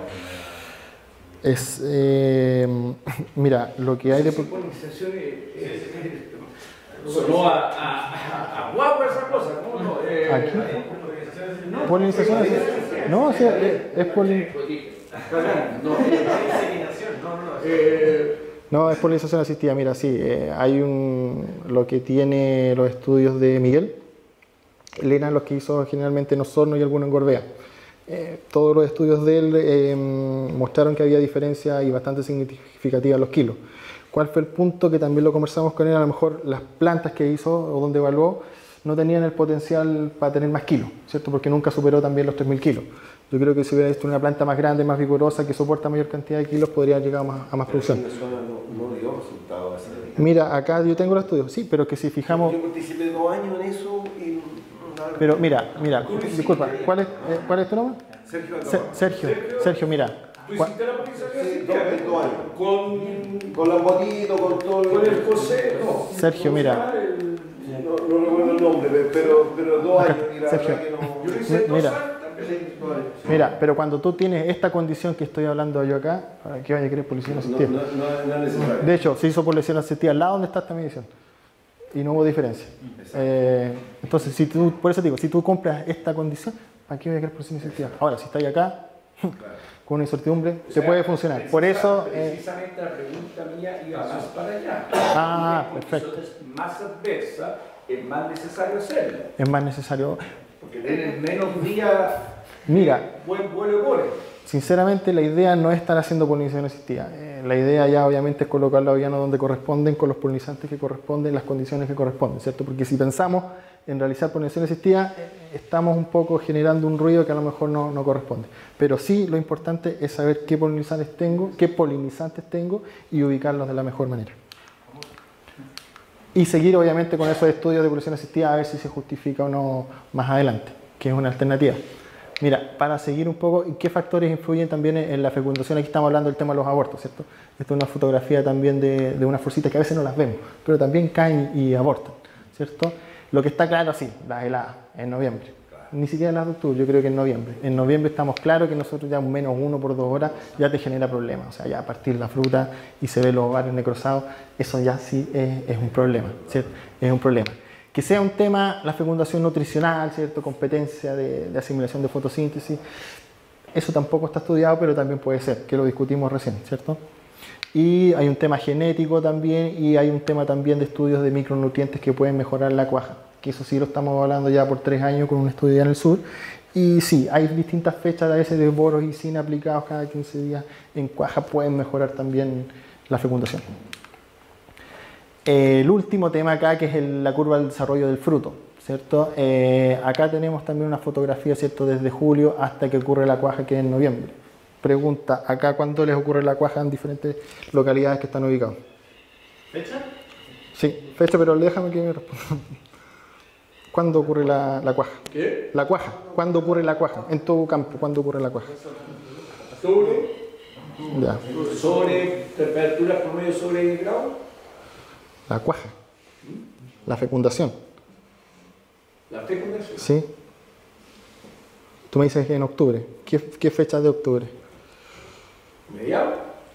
Es, eh, mira, lo que hay de... Sí, polinización eh, eh, sonó a, a, a, a guagua esa cosa, ¿no? No, eh, Aquí. ¿Polinización? No, o sea, es, es polin- No, Inseminación, no, no, no. eh, No, es polinización asistida. Mira, sí, eh, hay un, lo que tiene los estudios de Miguel, Elena, los que hizo generalmente en Osorno y algunos en Gorbea. Eh, todos los estudios de él eh, mostraron que había diferencia y bastante significativa en los kilos. ¿Cuál fue el punto que también lo conversamos con él? A lo mejor las plantas que hizo o donde evaluó no tenían el potencial para tener más kilos, ¿cierto? Porque nunca superó también los tres mil kilos. Yo creo que si hubiera visto una planta más grande, más vigorosa, que soporta mayor cantidad de kilos, podría llegar a más, a más producción. Esa zona no, no dio resultados así. Mira, acá yo tengo los estudios, sí, pero que si fijamos... Yo participé dos años en eso y... Pero mira, mira, disculpa, ¿cuál es, eh, ¿cuál es tu nombre? Sergio Se- acá. Sergio, Sergio, mira. ¿tú cua- hiciste la polinización Sí, asistida? dos, dos años. Con, Con los botitos, con todo con el José, no. Sergio, mira. El- No, no recuerdo el nombre, pero, pero dos Acá, años y la Sergio. verdad que no... Yo lo hice dos Mira. años también. Sí, dos años. Mira, pero cuando tú tienes esta condición que estoy hablando yo acá, ¿para qué vaya a querer policía No, asistida? no, no, no es necesario. De hecho, se hizo policía asistida al lado donde está esta medición. Y no hubo diferencia. Eh, entonces, si tú, por eso te digo, si tú compras esta condición, ¿para qué voy a querer policía asistida? Ahora, si estáis acá, con una incertidumbre, O se sea, puede funcionar. Por eso... eh, Precisamente la pregunta mía iba más para allá. Ah, Porque perfecto. condiciones más adversa, es más necesario hacerlo. es más necesario... Porque tienes menos días, Mira, buen vuelo por sinceramente la idea no es estar haciendo polinización asistida. Eh, la idea ya obviamente es colocar los avianos donde corresponden, con los polinizantes que corresponden, las condiciones que corresponden, ¿cierto? Porque si pensamos en realizar polinización asistida, eh, estamos un poco generando un ruido que a lo mejor no, no corresponde. Pero sí lo importante es saber qué polinizantes tengo, qué polinizantes tengo y ubicarlos de la mejor manera. Y seguir obviamente con esos estudios de polinización asistida a ver si se justifica o no más adelante, que es una alternativa. Mira, para seguir un poco, ¿qué factores influyen también en la fecundación? Aquí estamos hablando del tema de los abortos, ¿cierto? Esta es una fotografía también de, de unas florcitas que a veces no las vemos, pero también caen y abortan, ¿cierto? Lo que está claro, sí, las heladas, en noviembre. Ni siquiera en las de octubre, yo creo que en noviembre. En noviembre estamos claros que nosotros ya un menos uno por dos horas ya te genera problemas. O sea, ya a partir la fruta y se ven los ovarios necrosados, eso ya sí es, es un problema, ¿cierto? Es un problema. Que sea un tema, la fecundación nutricional, ¿cierto? Competencia de, de asimilación de fotosíntesis, eso tampoco está estudiado, pero también puede ser, que lo discutimos recién, ¿cierto? Y hay un tema genético también, y hay un tema también de estudios de micronutrientes que pueden mejorar la cuaja, que eso sí lo estamos hablando ya por tres años con un estudio ya en el sur. Y sí, hay distintas fechas a veces de boros y sin aplicados cada quince días en cuaja, pueden mejorar también la fecundación. El último tema acá, que es el, la curva del desarrollo del fruto, ¿cierto? Eh, acá tenemos también una fotografía, ¿cierto? Desde julio hasta que ocurre la cuaja, que es en noviembre. Pregunta, ¿acá cuándo les ocurre la cuaja en diferentes localidades que están ubicados? ¿Fecha? Sí, fecha, pero déjame que me responda. ¿Cuándo ocurre la, la cuaja? ¿Qué? La cuaja, ¿cuándo ocurre la cuaja? En tu campo, ¿cuándo ocurre la cuaja? Sobre, Ya, sobre temperatura promedio sobre diez grados. la cuaja, la fecundación, La fecundación. ¿sí? Tú me dices que en octubre. ¿Qué, qué fecha de octubre? Mediado.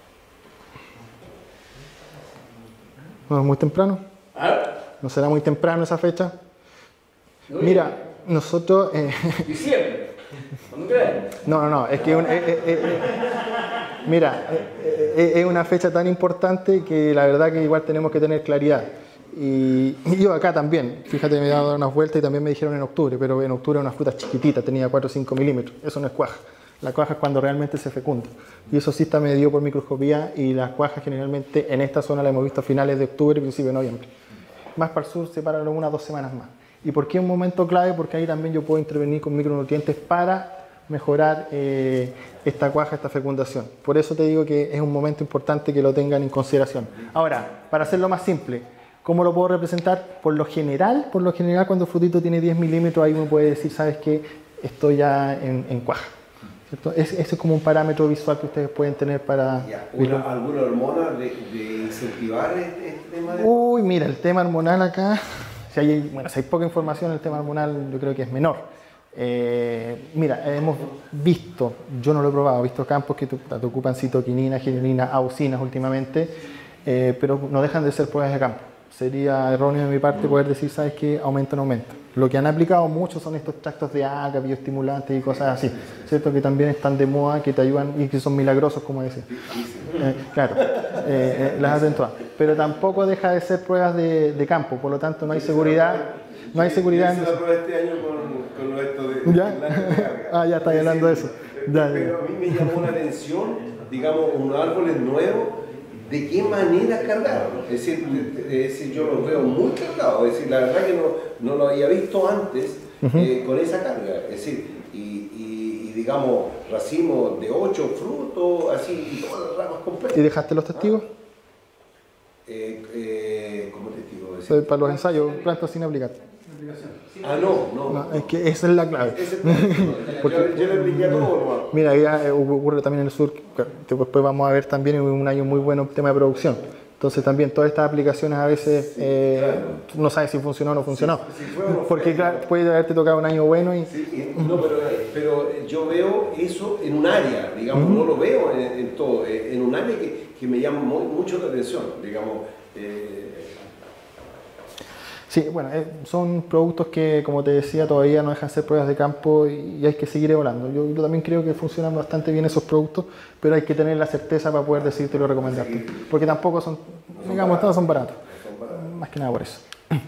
¿No es muy temprano? ¿Ah? ¿No será muy temprano esa fecha? No, Mira, nosotros... eh, Diciembre. ¿Cuándo crees? no, no, no, es que... un- eh, eh, eh, eh, mira, eh, eh, es una fecha tan importante que la verdad que igual tenemos que tener claridad. Y, y yo acá también, fíjate, me he dado unas vueltas y también me dijeron en octubre, pero en octubre una fruta chiquitita, tenía cuatro o cinco milímetros, eso no es cuaja. La cuaja es cuando realmente se fecunda. Y eso sí está medido por microscopía, y las cuajas generalmente en esta zona la hemos visto a finales de octubre, principio de noviembre. Más para el sur se paran unas dos semanas más. ¿Y por qué es un momento clave? Porque ahí también yo puedo intervenir con micronutrientes para mejorar eh, esta cuaja, esta fecundación. Por eso te digo que es un momento importante que lo tengan en consideración. Ahora, para hacerlo más simple, ¿cómo lo puedo representar? Por lo general, por lo general cuando el frutito tiene diez milímetros, ahí uno puede decir, ¿sabes qué? Estoy ya en, en cuaja. ¿Cierto? Ese es como un parámetro visual que ustedes pueden tener para... Ya, una- ¿Alguna hormona de, de incentivar este, este tema de...? Uy, mira, el tema hormonal acá, si hay, bueno, si hay poca información, el tema hormonal yo creo que es menor. Eh, mira, hemos visto, yo no lo he probado, he visto campos que te, te ocupan citoquinina, ginelina, auxinas últimamente, eh, pero no dejan de ser pruebas de campo. Sería erróneo de mi parte poder decir, ¿sabes qué? Aumenta o no aumenta. Lo que han aplicado mucho son estos extractos de alga, bioestimulantes y cosas así, ¿cierto? Que también están de moda, que te ayudan y que son milagrosos, como decía. Eh, claro, eh, eh, las hacen todas. Pero tampoco deja de ser pruebas de, de campo, por lo tanto no hay seguridad. No hay seguridad en Hice eso. la prueba este año con, con lo esto de... de ¿Ya? la carga. Ah, ya está hablando de eso. Ya, ya. Pero a mí me llamó la atención, digamos, unos árboles nuevos, de qué manera cargaron. Es decir, es decir, yo los veo muy cargados. Es decir, la verdad que no, no lo había visto antes eh, con esa carga. Es decir, y, y, y digamos, racimos de ocho frutos, así, y todas las ramas completas. ¿Y dejaste los testigos? Eh, eh, ¿Cómo testigo? Es Soy decir, para los ensayos, plantas sin aplicar. ah, no, no. No, es que esa es la clave. Ese es el Porque- yo, yo le expliqué a todo, nomás. Mira, ya eh, ocurre también en el sur, que después vamos a ver también en un año muy bueno tema de producción. Entonces también todas estas aplicaciones a veces eh, tú no sabes si funcionó o no funcionó. Sí, sí, fue o no fue. Porque claro, puede haberte tocado un año bueno y... Sí, y- no, pero, pero yo veo eso en un área, digamos, no lo veo en, en todo, eh, en un área que, que me llama mu- mucho la atención, digamos. eh, Sí, bueno, eh, son productos que, como te decía, todavía no dejan de ser pruebas de campo y, y hay que seguir evaluando. Yo, yo también creo que funcionan bastante bien esos productos, pero hay que tener la certeza para poder decirte y recomendarte. Porque tampoco son, digamos, todos son baratos. Más que nada por eso.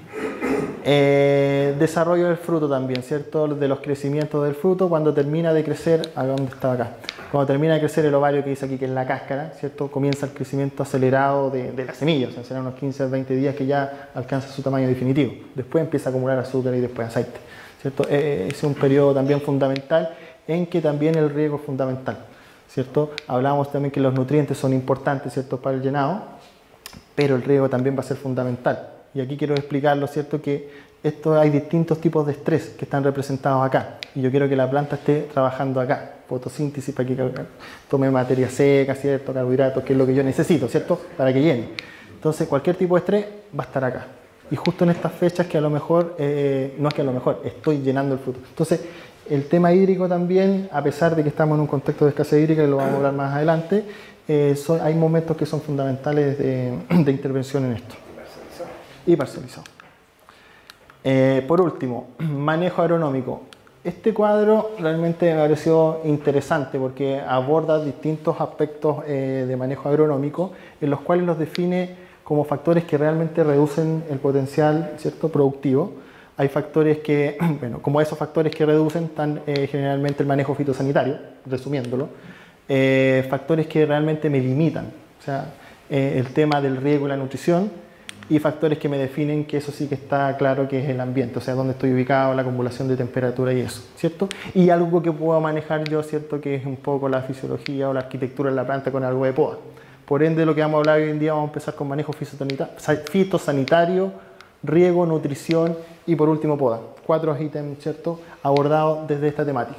Eh, desarrollo del fruto también, ¿cierto? De los crecimientos del fruto, cuando termina de crecer, a dónde estaba acá, cuando termina de crecer el ovario que dice aquí que es la cáscara, ¿cierto? Comienza el crecimiento acelerado de, de la semilla, o sea, serán unos quince a veinte días que ya alcanza su tamaño definitivo. Después empieza a acumular azúcar y después aceite, ¿cierto? Eh, es un periodo también fundamental en que también el riego es fundamental, ¿cierto? Hablábamos también que los nutrientes son importantes, ¿cierto? Para el llenado, pero el riego también va a ser fundamental. Y aquí quiero explicarlo, ¿cierto? Que esto hay distintos tipos de estrés que están representados acá. Y yo quiero que la planta esté trabajando acá. Fotosíntesis para que tome materia seca, ¿cierto? Carbohidratos, que es lo que yo necesito, ¿cierto? Para que llene. Entonces, cualquier tipo de estrés va a estar acá. Y justo en estas fechas que a lo mejor, eh, no es que a lo mejor, estoy llenando el fruto. Entonces, el tema hídrico también, a pesar de que estamos en un contexto de escasez hídrica, y lo vamos a hablar más adelante, eh, son, hay momentos que son fundamentales de, de intervención en esto. Y parcializado. Eh, por último, manejo agronómico. Este cuadro realmente me pareció interesante porque aborda distintos aspectos eh, de manejo agronómico, en los cuales los define como factores que realmente reducen el potencial, ¿cierto?, productivo. Hay factores que, bueno, como esos factores que reducen, están eh, generalmente el manejo fitosanitario, resumiéndolo, eh, factores que realmente me limitan, o sea, eh, el tema del riego y la nutrición, y factores que me definen que eso sí que está claro que es el ambiente, o sea, dónde estoy ubicado, la acumulación de temperatura y eso, ¿cierto? Y algo que puedo manejar yo, ¿cierto?, que es un poco la fisiología o la arquitectura de la planta con algo de poda. Por ende, lo que vamos a hablar hoy en día, vamos a empezar con manejo fitosanitario, riego, nutrición y por último poda. Cuatro ítems, ¿cierto?, abordados desde esta temática.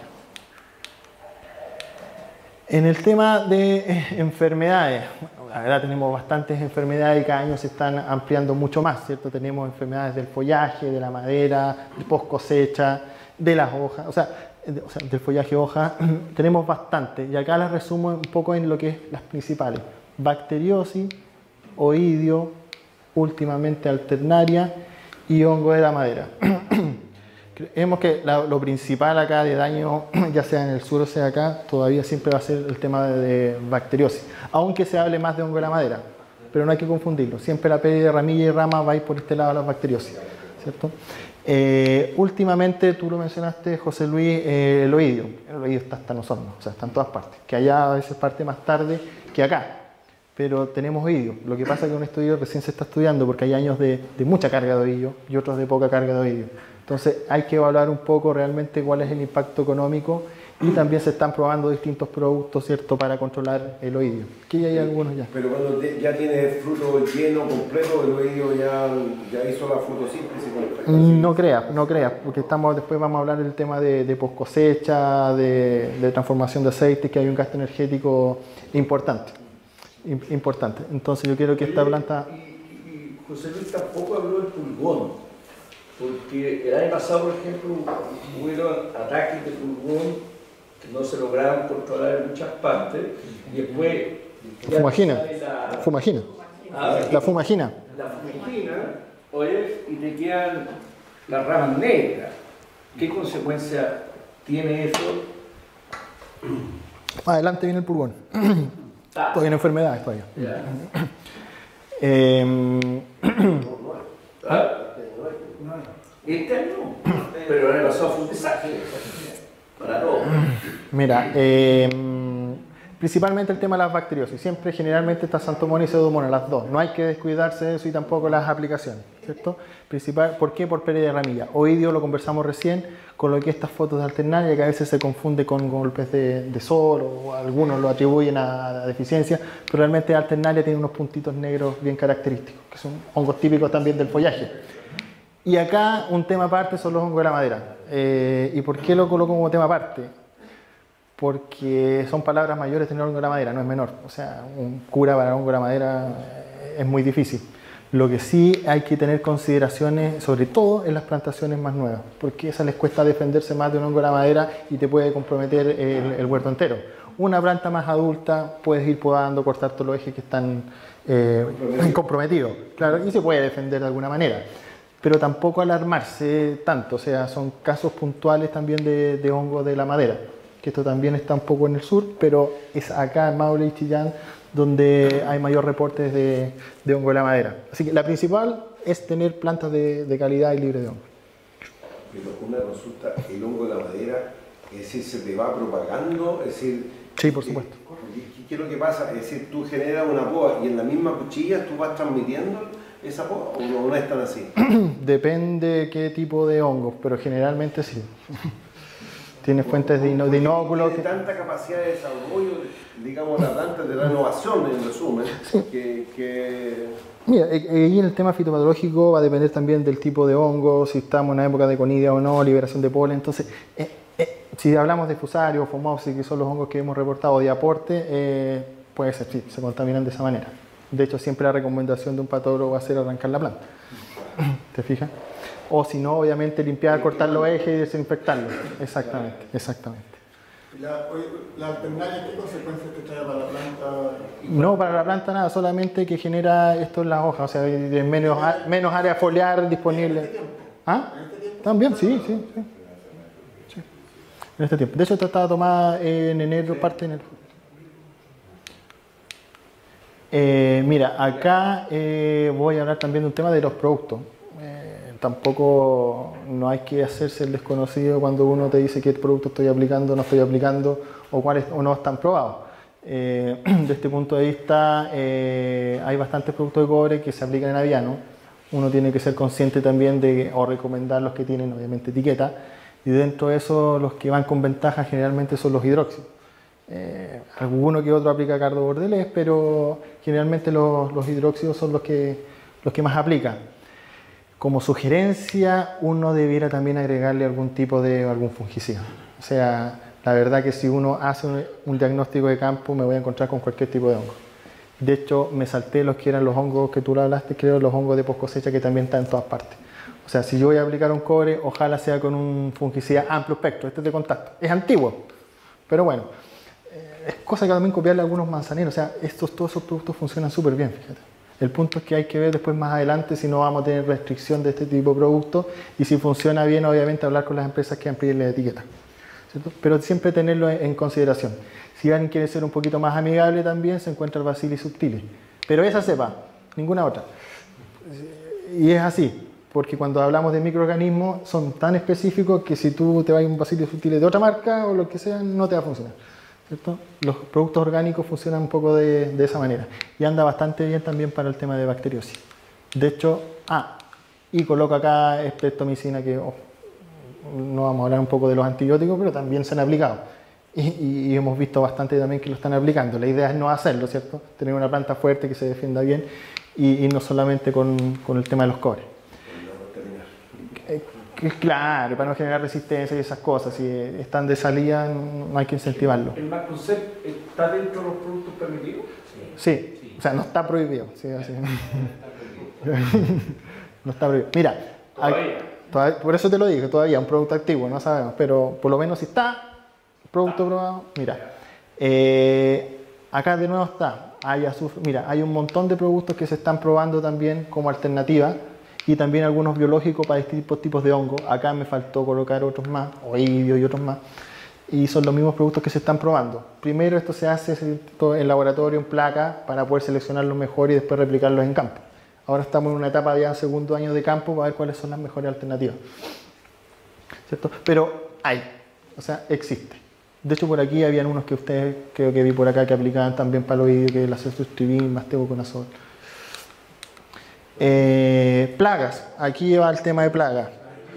En el tema de eh, enfermedades, la verdad tenemos bastantes enfermedades y cada año se están ampliando mucho más, ¿cierto? Tenemos enfermedades del follaje, de la madera, de post cosecha, de las hojas, o sea, de, o sea del follaje, hoja, tenemos bastantes y acá las resumo un poco en lo que es las principales. Bacteriosis, oidio, últimamente alternaria y hongo de la madera. Creemos que la, lo principal acá de daño, ya sea en el sur o sea acá, todavía siempre va a ser el tema de, de bacteriosis, aunque se hable más de hongo de la madera, pero no hay que confundirlo, siempre la pérdida de ramilla y rama va a ir por este lado de las bacteriosis, ¿cierto? Eh, últimamente, tú lo mencionaste, José Luis, eh, el oidio, el oidio está hasta en los hornos, o sea, está en todas partes, que allá a veces parte más tarde que acá, pero tenemos oidio. Lo que pasa es que un estudio recién se está estudiando porque hay años de, de mucha carga de oidio y otros de poca carga de oidio. Entonces hay que evaluar un poco realmente cuál es el impacto económico y también se están probando distintos productos, ¿cierto?, para controlar el oidio. Aquí hay algunos ya. Pero cuando te, ya tienes el fruto lleno, completo, el oidio ya, ya hizo la fotosíntesis completa. No creas, no creas, porque estamos, después vamos a hablar del tema de, de post cosecha, de, de transformación de aceite, que hay un gasto energético importante. Importante. Entonces yo quiero que esta planta... Y, y José Luis tampoco habló del pulgón. Porque el año pasado, por ejemplo, hubieron ataques de pulgón que no se lograron controlar en muchas partes y después... Fumagina. La, fumagina. Ah, la fumagina. La fumagina, oye, y te quedan las ramas negras. ¿Qué consecuencia tiene eso? Adelante viene el pulgón. Ah. Todavía no enfermedades todavía. Yeah. eh, ¿Ah? Este año no, pero el año pasado fue un desastre para todos. Mira, eh, principalmente el tema de las bacteriosis. Siempre, generalmente, está Santomona y Pseudomonas, las dos. No hay que descuidarse de eso y tampoco las aplicaciones, ¿cierto? Principal, ¿por qué? Por pérdida de ramilla. Oidio lo conversamos recién, coloqué estas fotos de alternaria que a veces se confunde con golpes de, de sol o algunos lo atribuyen a, a deficiencia, pero realmente alternaria tiene unos puntitos negros bien característicos, que son hongos típicos también del follaje. Y acá un tema aparte son los hongos de la madera. Eh, ¿Y por qué lo coloco como tema aparte? Porque son palabras mayores tener hongo de la madera, no es menor. O sea, un cura para hongo de la madera es muy difícil. Lo que sí hay que tener consideraciones, sobre todo en las plantaciones más nuevas, porque esa les cuesta defenderse más de un hongo de la madera y te puede comprometer el, el huerto entero. Una planta más adulta puedes ir podando, cortar todos los ejes que están eh, comprometidos, claro, y se puede defender de alguna manera. Pero tampoco alarmarse tanto, o sea, son casos puntuales también de, de hongo de la madera, que esto también está un poco en el sur, pero es acá en Maule y Chillán donde hay mayor reportes de, de hongo de la madera. Así que la principal es tener plantas de, de calidad y libre de hongo. Pero una consulta, el hongo de la madera, es decir, se te va propagando, es decir... Sí, por supuesto. ¿Qué, qué es lo que pasa? Es decir, tú generas una poda y en la misma cuchilla tú vas transmitiendo esa poda, o no, no es tan así. Depende qué tipo de hongos, pero generalmente sí. tiene fuentes de, ino- de inóculos. Tiene que- tanta capacidad de desarrollo, digamos, la planta de renovación, en resumen, que, que Mira, eh, eh, y en el tema fitopatológico va a depender también del tipo de hongo, si estamos en una época de conidia o no, liberación de polen. Entonces, eh, eh, si hablamos de fusario, fomopsis, que son los hongos que hemos reportado de aporte, eh, puede ser, sí, se contaminan de esa manera. De hecho, siempre la recomendación de un patólogo va a ser arrancar la planta. ¿Te fijas? O si no, obviamente limpiar, cortar los ejes y desinfectarlos. Exactamente, exactamente. La, oye, la alternaria, ¿qué consecuencias te trae para la planta? No, para la planta nada, solamente que genera esto en las hojas, o sea, de menos, a- menos área foliar disponible. ¿Ah? También, sí, sí, sí. Sí. En este tiempo. De hecho, esta estaba tomada en enero, parte de enero. Eh, mira, acá eh, voy a hablar también de un tema de los productos. Eh, tampoco no hay que hacerse el desconocido cuando uno te dice qué producto estoy aplicando, no estoy aplicando o cuáles o no están probados. Eh, de este punto de vista, eh, hay bastantes productos de cobre que se aplican en aviano. Uno tiene que ser consciente también de, o recomendar los que tienen obviamente etiqueta, y dentro de eso los que van con ventaja generalmente son los hidróxidos. Eh, alguno que otro aplica cardo bordelés, pero generalmente los, los hidróxidos son los que, los que más aplican. Como sugerencia, uno debiera también agregarle algún tipo de algún fungicida. O sea, la verdad que si uno hace un, un diagnóstico de campo, me voy a encontrar con cualquier tipo de hongo. De hecho, me salté los que eran los hongos que tú lo hablaste, creo, los hongos de post cosecha, que también están en todas partes. O sea, si yo voy a aplicar un cobre, ojalá sea con un fungicida amplio espectro, este es de contacto. Es antiguo, pero bueno, eh, es cosa que también copiarle a algunos manzaneros. O sea, estos, todos esos productos funcionan súper bien, fíjate. El punto es que hay que ver después más adelante si no vamos a tener restricción de este tipo de productos, y si funciona bien, obviamente hablar con las empresas que amplíen la etiqueta, ¿cierto? Pero siempre tenerlo en, en consideración. Si alguien quiere ser un poquito más amigable también, se encuentra el Bacillus subtilis. Pero esa cepa, ninguna otra. Y es así, porque cuando hablamos de microorganismos son tan específicos que si tú te vas a un Bacillus subtilis de otra marca o lo que sea, no te va a funcionar, ¿cierto? Los productos orgánicos funcionan un poco de, de esa manera. Y anda bastante bien también para el tema de bacteriosis. De hecho, ah, y coloco acá streptomicina, que oh, no vamos a hablar un poco de los antibióticos, pero también se han aplicado. Y, y, y hemos visto bastante también que lo están aplicando. La idea es no hacerlo, ¿cierto? Tener una planta fuerte que se defienda bien, y, y no solamente con, con el tema de los cobres. Eh, que, claro, para no generar resistencia y esas cosas. Si están de salida, no hay que incentivarlo. ¿El Maconcep está dentro de los productos permitidos? Sí, sí. O sea, no está prohibido. Sí, así. No está prohibido. Mira, Todavía. Hay, todavía, por eso te lo dije, todavía un producto activo, no sabemos, pero por lo menos si está producto probado, mira, eh, acá de nuevo está, hay azufre, mira, hay un montón de productos que se están probando también como alternativa, y también algunos biológicos para distintos tipos de hongos. Acá me faltó colocar otros más, oidio y otros más, y son los mismos productos que se están probando. Primero esto se hace en laboratorio, en placa, para poder seleccionarlos mejor y después replicarlos en campo. Ahora estamos en una etapa ya segundo año de campo para ver cuáles son las mejores alternativas, ¿cierto? Pero hay, o sea, existe. De hecho, por aquí habían unos que ustedes, creo que vi por acá, que aplicaban también para el oído, que es el acesultribin más tebuconazol. Eh, plagas, aquí va el tema de plagas.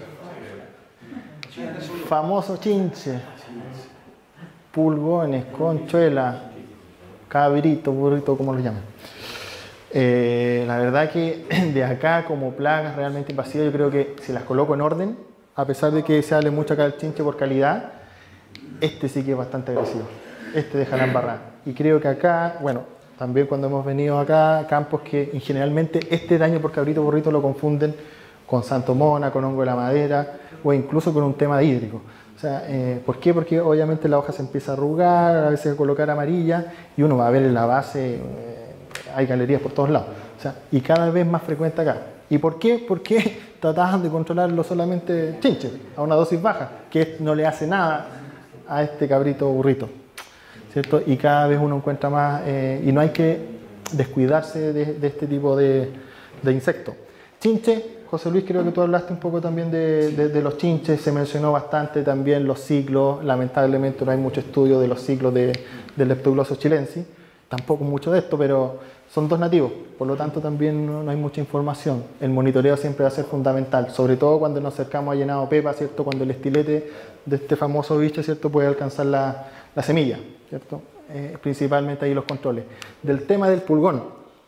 Famoso chinche, pulgones, conchuela, cabrito, burrito, como lo llaman. Eh, la verdad que de acá como plagas realmente invasivas, yo creo que si las coloco en orden, a pesar de que se hable mucho acá del chinche por calidad, este sí que es bastante agresivo. Este deja la embarrada. Y creo que acá, bueno, también cuando hemos venido acá, campos que generalmente este daño por cabrito burrito lo confunden con santomona, con hongo de la madera, o incluso con un tema hídrico. O sea, eh, ¿por qué? Porque obviamente la hoja se empieza a arrugar, a veces a colocar amarilla, y uno va a ver en la base, eh, hay galerías por todos lados. O sea, y cada vez más frecuente acá. ¿Y por qué? Porque trataban de controlarlo solamente chinche, a una dosis baja, que no le hace nada a este cabrito burrito, ¿cierto? Y cada vez uno encuentra más, eh, y no hay que descuidarse de, de este tipo de, de insectos. Chinche, José Luis, creo que tú hablaste un poco también de, de, de los chinches, se mencionó bastante también los ciclos, lamentablemente no hay mucho estudio de los ciclos de, del Leptoglossus chilensis, tampoco mucho de esto, pero son dos nativos, por lo tanto también no, no hay mucha información. El monitoreo siempre va a ser fundamental, sobre todo cuando nos acercamos a llenado pepa, ¿cierto? Cuando el estilete de este famoso bicho, ¿cierto? Puede alcanzar la, la semilla, ¿cierto? Eh, principalmente ahí los controles. Del tema del pulgón,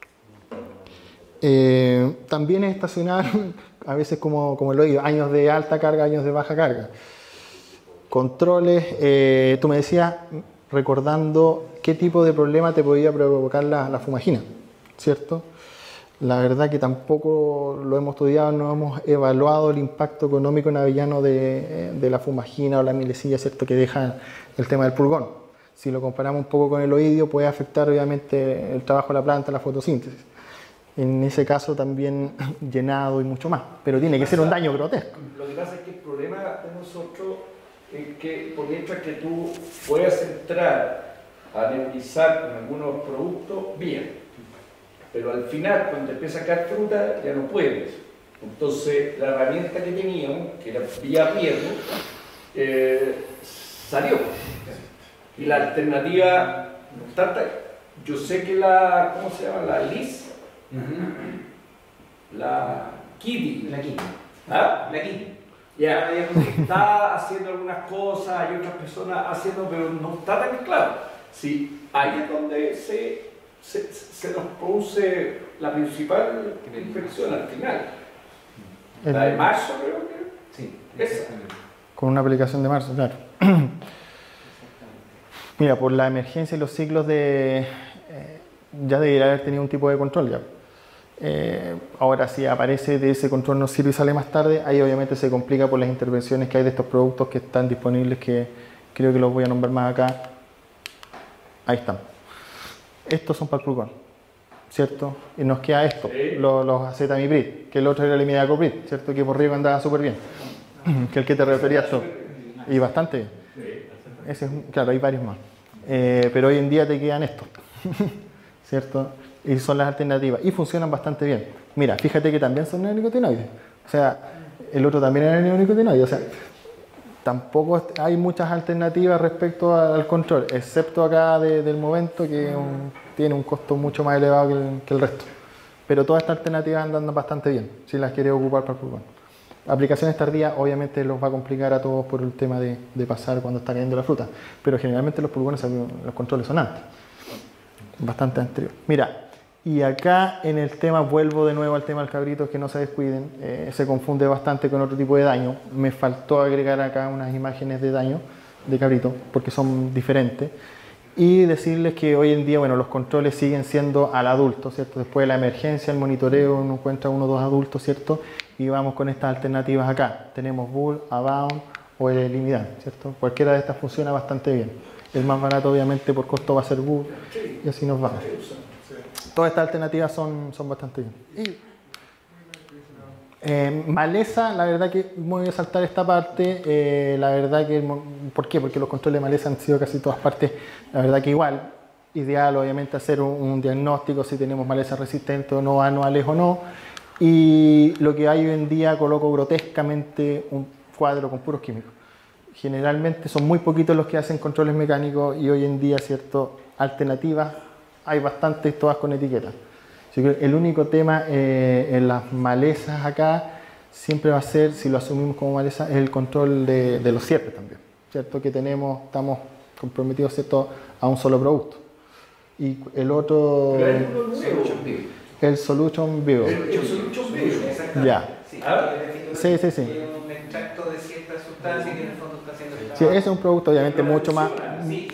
eh, también es estacional, a veces como, como lo digo, años de alta carga, años de baja carga. Controles, eh, tú me decías, recordando qué tipo de problema te podía provocar la, la fumagina, ¿cierto? La verdad que tampoco lo hemos estudiado, no hemos evaluado el impacto económico en Avellano de, de la fumagina o la milesilla, ¿cierto? Que deja el tema del pulgón. Si lo comparamos un poco con el oidio, puede afectar obviamente el trabajo de la planta, la fotosíntesis. En ese caso también llenado y mucho más, pero tiene que ser un daño grotesco. Lo que pasa es que el problema de nosotros es que por mientras que tú puedas entrar a nebulizar con algunos productos, bien, pero al final cuando empieza a caer fruta ya no puedes. Entonces la herramienta que teníamos, que era vía riego, eh, salió. Y la alternativa, no obstante, yo sé que la, ¿cómo se llama? La Liz, uh-huh. la Kitty, La Kitty. ¿ah? La Kitty. Ya, está haciendo algunas cosas, hay otras personas haciendo, pero no está tan claro. Sí, ahí es donde se, se, se nos produce la principal infección al final. La de marzo, creo que. Sí, esa. Con una aplicación de marzo, claro. Mira, por la emergencia y los ciclos de... Eh, ya debería haber tenido un tipo de control ya. Eh, ahora si aparece de ese control no sirve y sale más tarde, ahí obviamente se complica por las intervenciones que hay de estos productos que están disponibles, que creo que los voy a nombrar más acá. Ahí están. Estos son para el pulgón, ¿cierto? Y nos queda esto, sí. los, los acetamiprid, que el otro era el imidacloprid, ¿cierto? Que por riego andaba súper bien, que el que te referías tú. Y bastante bien. Ese es, claro, hay varios más. Eh, pero hoy en día te quedan estos, ¿cierto? Y son las alternativas. Y funcionan bastante bien. Mira, fíjate que también son neonicotinoides. O sea, el otro también era neonicotinoide. O sea, tampoco hay muchas alternativas respecto al control, excepto acá de, del momento, que un, tiene un costo mucho más elevado que el, que el resto. Pero todas estas alternativas andan bastante bien, si las quieres ocupar para el pulgón. Aplicaciones tardías obviamente los va a complicar a todos por el tema de, de pasar cuando está cayendo la fruta, pero generalmente los pulgones, los controles son antes, bastante anterior. Mira, y acá en el tema, vuelvo de nuevo al tema del cabrito, que no se descuiden, eh, se confunde bastante con otro tipo de daño. Me faltó agregar acá unas imágenes de daño de cabrito, porque son diferentes. Y decirles que hoy en día, bueno, los controles siguen siendo al adulto, ¿cierto? Después de la emergencia, el monitoreo, uno encuentra uno o dos adultos, ¿cierto? Y vamos con estas alternativas acá. Tenemos Bull, Abound o el Limidan, ¿cierto? Cualquiera de estas funciona bastante bien. El más barato, obviamente, por costo va a ser Bull, y así nos vamos. Todas estas alternativas son, son bastante bien. Y, eh, maleza, la verdad que voy a saltar esta parte, eh, la verdad que, ¿por qué? Porque los controles de maleza han sido casi todas partes, la verdad que igual, ideal obviamente hacer un, un diagnóstico si tenemos maleza resistente o no, anuales o no, y lo que hay hoy en día coloco grotescamente un cuadro con puros químicos. Generalmente son muy poquitos los que hacen controles mecánicos y hoy en día, cierto, alternativas hay bastantes, todas con etiqueta. Así que el único tema eh, en las malezas acá siempre va a ser, si lo asumimos como maleza, es el control de, de los cierres también, ¿cierto? Que tenemos, estamos comprometidos, ¿cierto?, a un solo producto. Y el otro... El Solution Bio. El Solution Bio. Exactamente. Ya. Sí, ¿Ah? Sí, sí, sí. Es un extracto de cierta sustancia que en el fondo está haciendo el Sí, ese es un producto obviamente mucho más... Sí,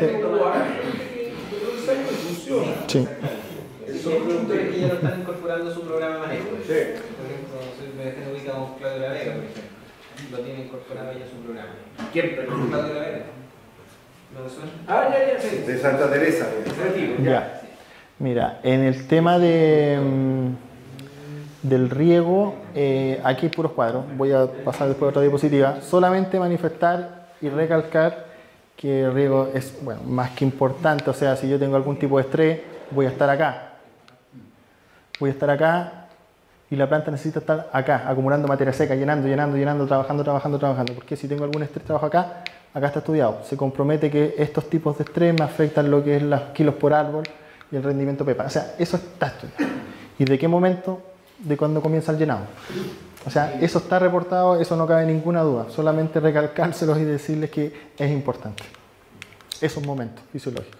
Sí. Es un producto que ya lo están incorporando a su programa de manejo. Sí. Por ejemplo, me dejé ubicado con Claudio La Vega, por ejemplo. Lo tiene incorporado ya a su programa. ¿Quién? Perdón. Claudio La Vega. ¿No me suena? Ah, ya, ya, sí. De Santa Teresa. Ya. Mira, en el tema de, del riego, eh, aquí hay puros cuadros. Voy a pasar después a otra diapositiva. Solamente manifestar y recalcar que el riego es, bueno, más que importante. O sea, si yo tengo algún tipo de estrés, voy a estar acá. Voy a estar acá y la planta necesita estar acá, acumulando materia seca, llenando, llenando, llenando, trabajando, trabajando, trabajando. Porque si tengo algún estrés, trabajo acá, acá está estudiado. Se compromete que estos tipos de estrés me afectan lo que es los kilos por árbol y el rendimiento P E P A. O sea, eso está estudiado. ¿Y de qué momento? De cuando comienza el llenado. O sea, eso está reportado, eso no cabe ninguna duda. Solamente recalcárselos y decirles que es importante. Es un momento fisiológico.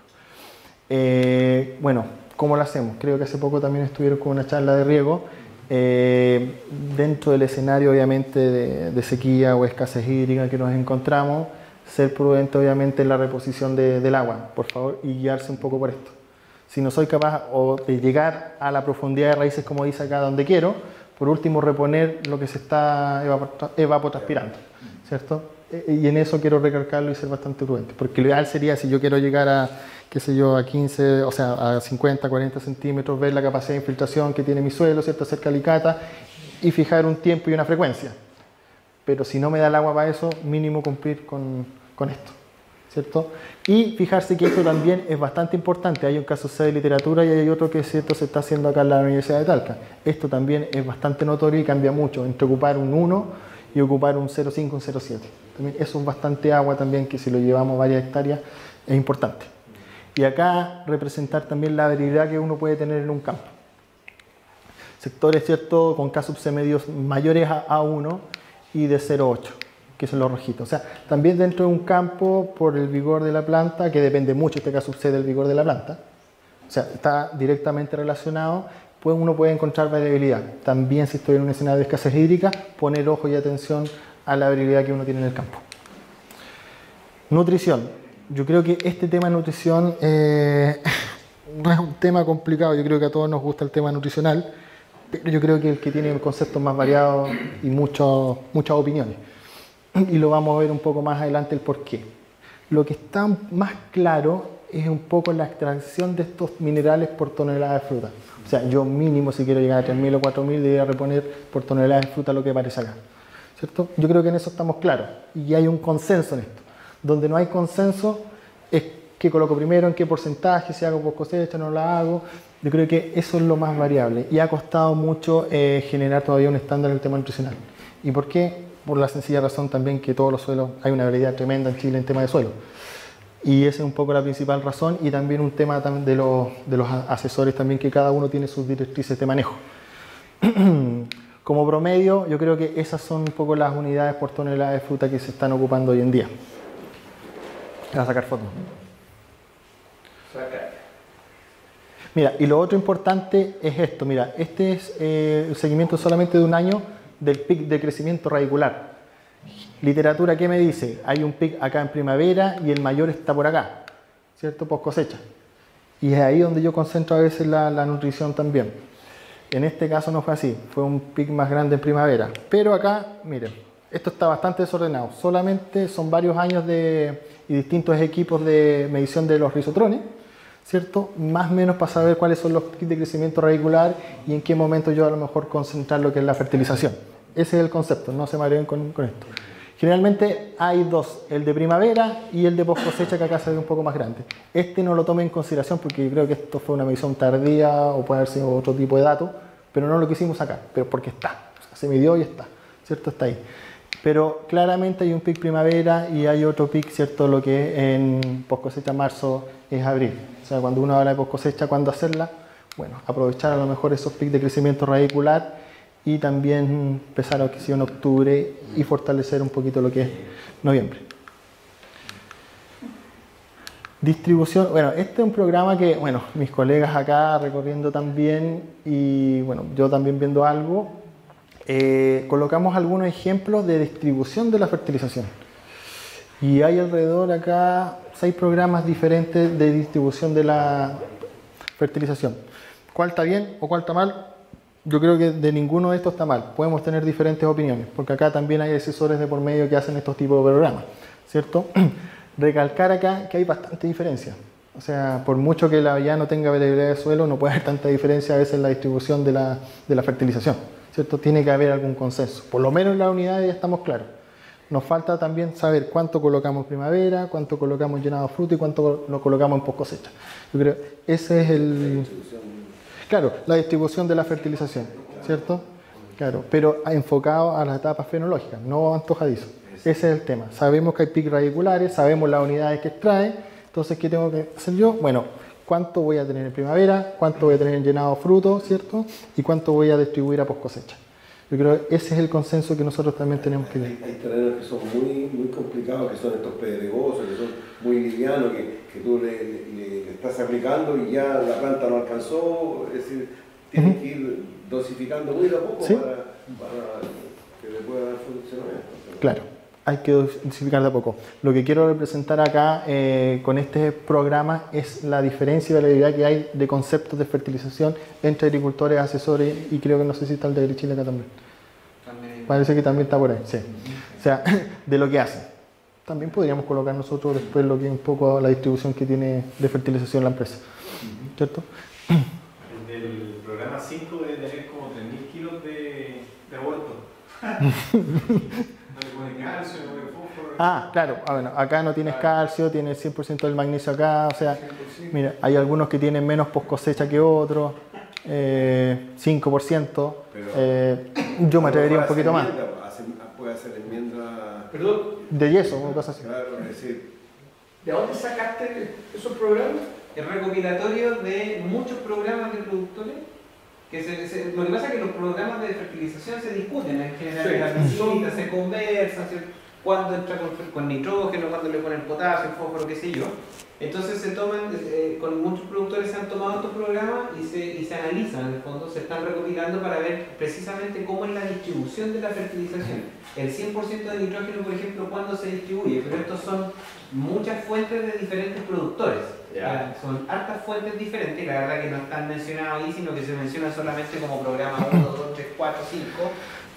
Eh, bueno, ¿cómo lo hacemos? Creo que hace poco también estuvieron con una charla de riego. Eh, dentro del escenario, obviamente, de, de sequía o escasez hídrica que nos encontramos, ser prudente, obviamente, en la reposición de, del agua, por favor, y guiarse un poco por esto. Si no soy capaz o de llegar a la profundidad de raíces, como dice acá, donde quiero, por último, reponer lo que se está evapotranspirando, ¿cierto? Y en eso quiero recalcarlo y ser bastante prudente, porque lo ideal sería, si yo quiero llegar a, qué sé yo, a quince, o sea, a cincuenta, cuarenta centímetros, ver la capacidad de infiltración que tiene mi suelo, ¿cierto? Hacer calicata y fijar un tiempo y una frecuencia. Pero si no me da el agua para eso, mínimo cumplir con, con esto, ¿cierto? Y fijarse que esto también es bastante importante. Hay un caso C de literatura y hay otro que, ¿cierto?, se está haciendo acá en la Universidad de Talca. Esto también es bastante notorio y cambia mucho entre ocupar un uno y ocupar un cero coma cinco, un cero coma siete. También eso es bastante agua también, que si lo llevamos varias hectáreas es importante. Y acá representar también la variabilidad que uno puede tener en un campo. Sectores, ¿cierto?, con K sub C medios mayores a A uno y de cero coma ocho, que son los rojitos. O sea, también dentro de un campo, por el vigor de la planta, que depende mucho este K sub C del vigor de la planta, o sea, está directamente relacionado, pues uno puede encontrar variabilidad. También, si estoy en un escenario de escasez hídrica, poner ojo y atención a la variabilidad que uno tiene en el campo. Nutrición. Yo creo que este tema de nutrición eh, no es un tema complicado. Yo creo que a todos nos gusta el tema nutricional, pero yo creo que el que tiene conceptos más variados y muchos, muchas opiniones. Y lo vamos a ver un poco más adelante el por qué. Lo que está más claro es un poco la extracción de estos minerales por tonelada de fruta. O sea, yo mínimo, si quiero llegar a tres mil o cuatro mil, debería reponer por tonelada de fruta lo que aparece acá, ¿cierto? Yo creo que en eso estamos claros y hay un consenso en esto. Donde no hay consenso es qué coloco primero, en qué porcentaje, si hago post cosecha, no la hago. Yo creo que eso es lo más variable y ha costado mucho eh, generar todavía un estándar en el tema nutricional. ¿Y por qué? Por la sencilla razón también que todos los suelos, hay una variedad tremenda en Chile en tema de suelo. Y esa es un poco la principal razón y también un tema también de, los, de los asesores también, que cada uno tiene sus directrices de manejo. Como promedio, yo creo que esas son un poco las unidades por tonelada de fruta que se están ocupando hoy en día. Voy a sacar fotos. Mira, y lo otro importante es esto. Mira, este es eh, el seguimiento solamente de un año del pic de crecimiento radicular. Literatura, ¿qué me dice? Hay un pic acá en primavera y el mayor está por acá, ¿cierto? Post cosecha. Y es ahí donde yo concentro a veces la, la nutrición también. En este caso no fue así, fue un pic más grande en primavera. Pero acá, miren, esto está bastante desordenado. Solamente son varios años de, y distintos equipos de medición de los rizotrones, ¿cierto? Más o menos para saber cuáles son los pics de crecimiento radicular y en qué momento yo a lo mejor concentrar lo que es la fertilización. Ese es el concepto, no se mareen con, con esto. Generalmente hay dos, el de primavera y el de post cosecha, que acá se ve un poco más grande. Este no lo tome en consideración porque yo creo que esto fue una medición tardía o puede haber sido otro tipo de dato, pero no lo quisimos sacar, pero porque está, o sea, se midió y está, ¿cierto? Está ahí. Pero claramente hay un pic primavera y hay otro pic, ¿cierto? Lo que es en post cosecha marzo es abril. O sea, cuando uno habla de post cosecha, ¿cuándo hacerla? Bueno, aprovechar a lo mejor esos pics de crecimiento radicular y también empezar a que sea en octubre y fortalecer un poquito lo que es noviembre. Distribución, bueno, este es un programa que, bueno, mis colegas acá recorriendo también y, bueno, yo también viendo algo, eh, colocamos algunos ejemplos de distribución de la fertilización. Y hay alrededor acá seis programas diferentes de distribución de la fertilización. ¿Cuál está bien o cuál está mal? Yo creo que de ninguno de estos está mal. Podemos tener diferentes opiniones, porque acá también hay asesores de por medio que hacen estos tipos de programas, ¿cierto? Recalcar acá que hay bastante diferencia. O sea, por mucho que la avellana no tenga variabilidad de suelo, no puede haber tanta diferencia a veces en la distribución de la, de la fertilización, ¿cierto? Tiene que haber algún consenso. Por lo menos en las unidades ya estamos claros. Nos falta también saber cuánto colocamos en primavera, cuánto colocamos en llenado de fruta y cuánto lo colocamos en post cosecha. Yo creo que ese es el... Claro, la distribución de la fertilización, ¿cierto? Claro, pero enfocado a las etapas fenológicas, no antojadizo. Ese es el tema. Sabemos que hay pics radiculares, sabemos las unidades que extrae, entonces, ¿qué tengo que hacer yo? Bueno, cuánto voy a tener en primavera, cuánto voy a tener en llenado fruto, ¿cierto? Y cuánto voy a distribuir a post cosecha. Yo creo que ese es el consenso que nosotros también tenemos que tener. Hay, hay terrenos que son muy, muy complicados, que son estos pedregosos, que son muy livianos, que, que tú le, le, le estás aplicando y ya la planta no alcanzó, es decir, tienes uh-huh. que ir dosificando muy de a poco ¿sí? para, para que le pueda dar funcionamiento. Claro, hay que dosificar de a poco. Lo que quiero representar acá eh, con este programa es la diferencia y variabilidad que hay de conceptos de fertilización entre agricultores, asesores y creo que no sé si está el de AgriChile acá también. también. Parece que también está por ahí, sí. O sea, de lo que hacen. También podríamos colocar nosotros después lo que es un poco la distribución que tiene de fertilización la empresa, ¿cierto? El del programa cinco debe tener como tres mil kilos de, de aborto. Calcio, ah, claro, ah, bueno, acá no tienes calcio, tienes cien por ciento del magnesio acá, o sea, mira, hay algunos que tienen menos post cosecha que otros, eh, cinco por ciento, eh, yo me atrevería un poquito más. Puede hacer enmienda ¿Perdón? De yeso, una cosa así. Claro, es decir, ¿de dónde sacaste esos programas? El recopilatorio de muchos programas de productores. Que se, se, lo que pasa es que los programas de fertilización se discuten en general, sí. En las visitas, se conversan, ¿sí? Cuándo entra con, con nitrógeno, cuándo le ponen potasio, fósforo, qué sé yo. Entonces se toman, eh, con muchos productores se han tomado estos programas y se, y se analizan, en el fondo se están recopilando para ver precisamente cómo es la distribución de la fertilización. El cien por ciento de nitrógeno, por ejemplo, cuándo se distribuye, pero estos son muchas fuentes de diferentes productores. Yeah. Son hartas fuentes diferentes, la verdad que no están mencionadas ahí, sino que se menciona solamente como programa uno, dos, tres, cuatro, cinco.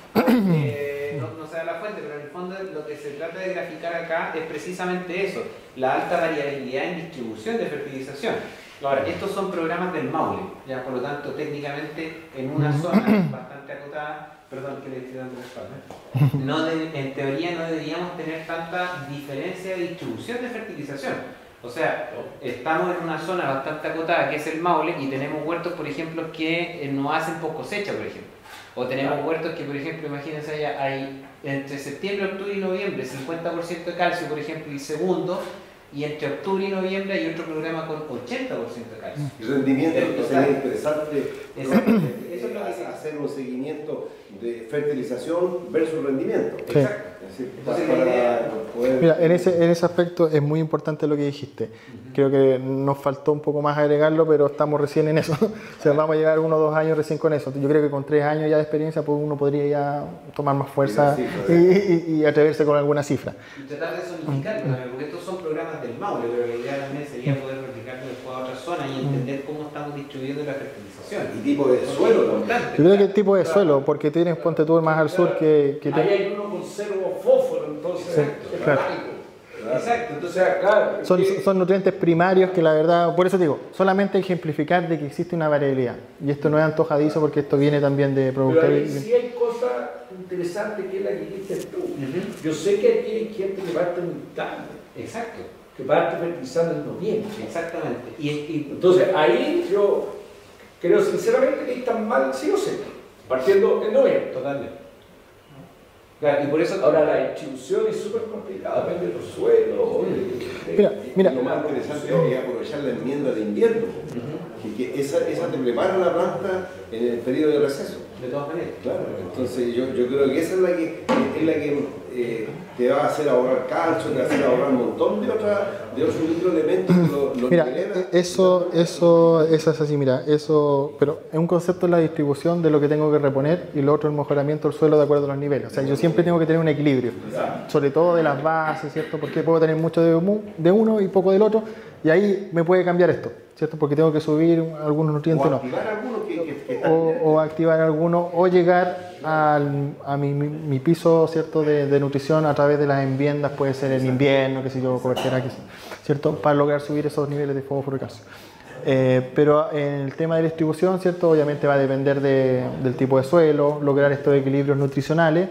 Eh, no, no se da la fuente, pero en el fondo lo que se trata de graficar acá es precisamente eso, la alta variabilidad en distribución de fertilización. Ahora, estos son programas del Maule, ya por lo tanto técnicamente en una zona bastante acotada, perdón que le estoy dando la espalda, no de, en teoría no deberíamos tener tanta diferencia de distribución de fertilización. O sea, estamos en una zona bastante acotada que es el Maule y tenemos huertos, por ejemplo, que no hacen post cosecha, por ejemplo. O tenemos claro. huertos que, por ejemplo, imagínense, hay, hay entre septiembre, octubre y noviembre cincuenta por ciento de calcio, por ejemplo, y segundo, y entre octubre y noviembre hay otro programa con ochenta por ciento de calcio. Y rendimiento, que sería interesante Eso es lo que se hacer un seguimiento de fertilización versus rendimiento. Sí. Exacto. Es decir, Entonces, para la idea... poder... Mira, en ese, en ese aspecto es muy importante lo que dijiste. Uh-huh. Creo que nos faltó un poco más agregarlo, pero estamos recién en eso. O sea, vamos a llegar uno o dos años recién con eso. Yo creo que con tres años ya de experiencia pues uno podría ya tomar más fuerza sí, y, y, y atreverse con alguna cifra. Y tratar de solidificarlo, uh-huh. porque estos son programas del Maule, pero la idea también sería poder replicarlo después a otras zonas y entender cómo estamos distribuyendo la fertilización. Y tipo de suelo también. Yo creo que el tipo de suelo, porque tienes, ponte tú más al sur que... que ahí te... hay uno con cero fósforo, entonces sí, es claro. Claro. Exacto, entonces acá... Son, que... son nutrientes primarios que la verdad, por eso digo, solamente ejemplificar de que existe una variabilidad. Y esto no es antojadizo porque esto viene también de productores. Pero ahí sí hay cosas interesantes que es la que dijiste tú. Uh-huh. Yo sé que aquí hay gente que parte muy tarde. Exacto. Que parte fertilizando en noviembre. Exactamente. Y, y, entonces ahí yo creo sinceramente que están mal sí o sí, partiendo en noviembre. Totalmente. Claro, y por eso ahora la distribución es súper complicada, depende de los suelos. De, mira, mira. Lo más interesante es aprovechar la enmienda de invierno, uh-huh. que, que esa, esa te prepara la planta en el periodo de receso. De todas maneras. Claro, entonces yo, yo creo que esa es la que, es la que eh, te va a hacer ahorrar calcio, te va a hacer ahorrar un montón de, otra, de otros microelementos. Lo, lo mira, eso, eso, eso es así, mira, eso, pero es un concepto de la distribución de lo que tengo que reponer y lo otro el mejoramiento del suelo de acuerdo a los niveles. O sea, yo siempre tengo que tener un equilibrio, sobre todo de las bases, ¿cierto? Porque puedo tener mucho de, de uno y poco del otro y ahí me puede cambiar esto, ¿cierto? Porque tengo que subir algunos nutrientes, o activar no. algunos que, que, que o, o activar algunos o llegar al, a mi, mi, mi piso, ¿cierto? De, de nutrición a través de las enmiendas, puede ser en invierno, qué sé yo, cobertura, ¿cierto? Para lograr subir esos niveles de fósforo y calcio. Eh, pero en el tema de distribución, ¿cierto? Obviamente va a depender de, del tipo de suelo, lograr estos equilibrios nutricionales,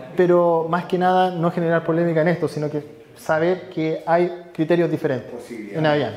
pero más que nada no generar polémica en esto, sino que saber que hay criterios diferentes en Avellana.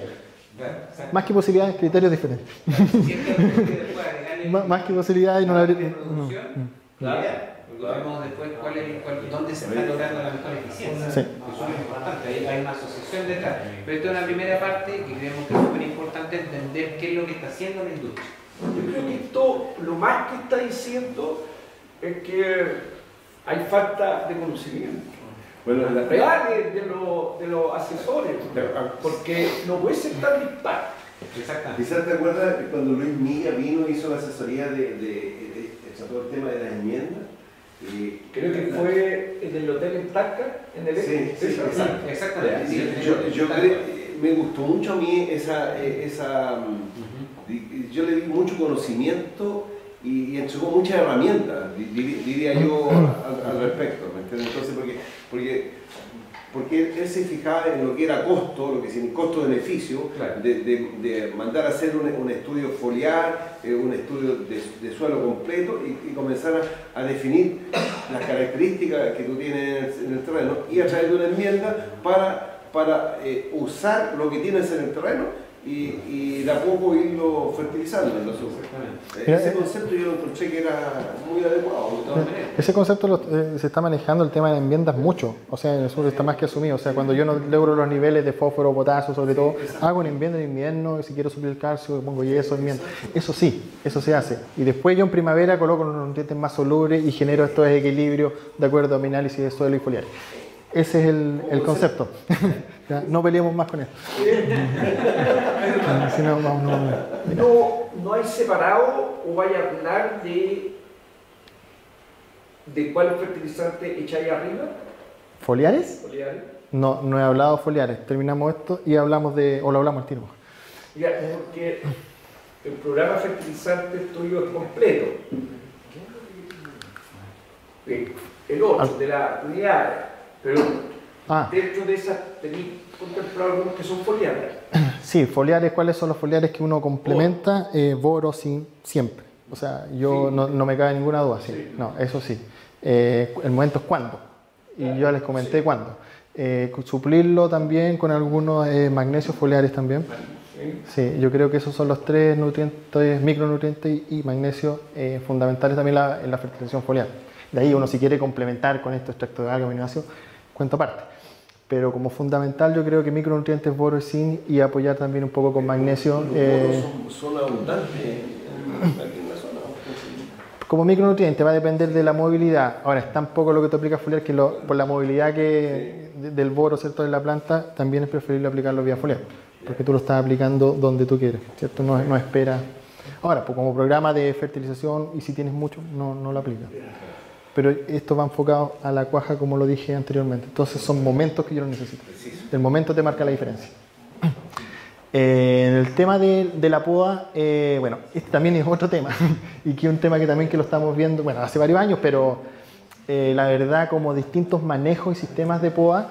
Más que posibilidades, criterios diferentes. más, más que posibilidades, no habría... Claro, y vemos después cuál es, cuál, dónde se está logrando la mejor eficiencia. Sí. Eso es importante, hay, hay una asociación detrás. Pero esto es una primera parte que creemos que es súper importante entender qué es lo que está haciendo la industria. Yo creo que esto, lo más que está diciendo es que hay falta de conocimiento. Bueno, la real de, de, lo, de los asesores, porque no puede ser tan dispar. Exactamente. Quizás te acuerdas cuando Luis Milla vino y hizo la asesoría de, de, de, de todo el tema de las enmiendas. Y creo que fue en el hotel en Talca, en el sí, sí, sí, exacto. Exactamente. Sí, yo, yo creo, me gustó mucho a mí esa, esa uh-huh. Yo le di mucho conocimiento y, y entregó muchas herramientas, diría yo, al, al respecto, ¿me entiendes? Entonces, porque, porque, porque él se fijaba en lo que era costo, lo que es el costo-beneficio, claro. de, de, de mandar a hacer un, un estudio foliar, eh, un estudio de, de suelo completo y, y comenzar a, a definir las características que tú tienes en el, en el terreno y a través de una enmienda para, para eh, usar lo que tienes en el terreno y, y de a poco irlo fertilizando en los usos. Eh, ese concepto yo lo encontré que era muy adecuado. De todas maneras. Ese concepto lo, eh, se está manejando el tema de enmiendas mucho, o sea, en el sur está más que asumido. O sea, cuando yo no logro los niveles de fósforo, potasio, sobre todo, hago una enmienda en invierno y si quiero subir el calcio, pongo yeso, enmienda. Eso sí, eso se hace. Y después yo en primavera coloco los nutrientes más solubles y genero estos equilibrios de acuerdo a mi análisis de suelo y foliar. Ese es el, el concepto. No peleemos más con esto. Si no, vamos, no, no, no hay separado o vaya a hablar de, de cuál fertilizante echáis arriba. ¿Foliares? ¿Foliares? No, no he hablado de foliares. Terminamos esto y hablamos de, o lo hablamos al tiro. Ya, porque el programa fertilizante tuyo es completo. El ocho de la unidad. Pero ah. dentro de esas tenéis contemplado algunos que son foliares. Sí, foliares, ¿cuáles son los foliares que uno complementa? Eh, boro sin, siempre. O sea, yo sí. no, no me cabe ninguna duda. Sí. Sí. No, eso sí. Eh, el momento es cuándo. Y claro. yo les comenté sí. cuándo. Eh, suplirlo también con algunos eh, magnesios foliares también. Sí, yo creo que esos son los tres nutrientes, micronutrientes y, y magnesio eh, fundamentales también la, en la fertilización foliar. De ahí uno si quiere complementar con estos extractos de alga, aminoácidos, cuento aparte. Pero como fundamental yo creo que micronutrientes, boro y zinc y apoyar también un poco con magnesio. Los eh, boros son, son abundantes aquí en la zona. Como micronutriente va a depender de la movilidad. Ahora es tan poco lo que te aplica foliar que lo, por la movilidad que, de, del boro, ¿cierto?, de la planta, también es preferible aplicarlo vía foliar. Porque tú lo estás aplicando donde tú quieres, ¿cierto? No, no espera. Ahora, pues como programa de fertilización y si tienes mucho, no, no lo aplicas. Pero esto va enfocado a la cuaja como lo dije anteriormente. Entonces son momentos que yo lo necesito. El momento te marca la diferencia. Eh, en el tema de, de la poda, eh, bueno, este también es otro tema. Y que es un tema que también que lo estamos viendo, bueno, hace varios años, pero eh, la verdad como distintos manejos y sistemas de poda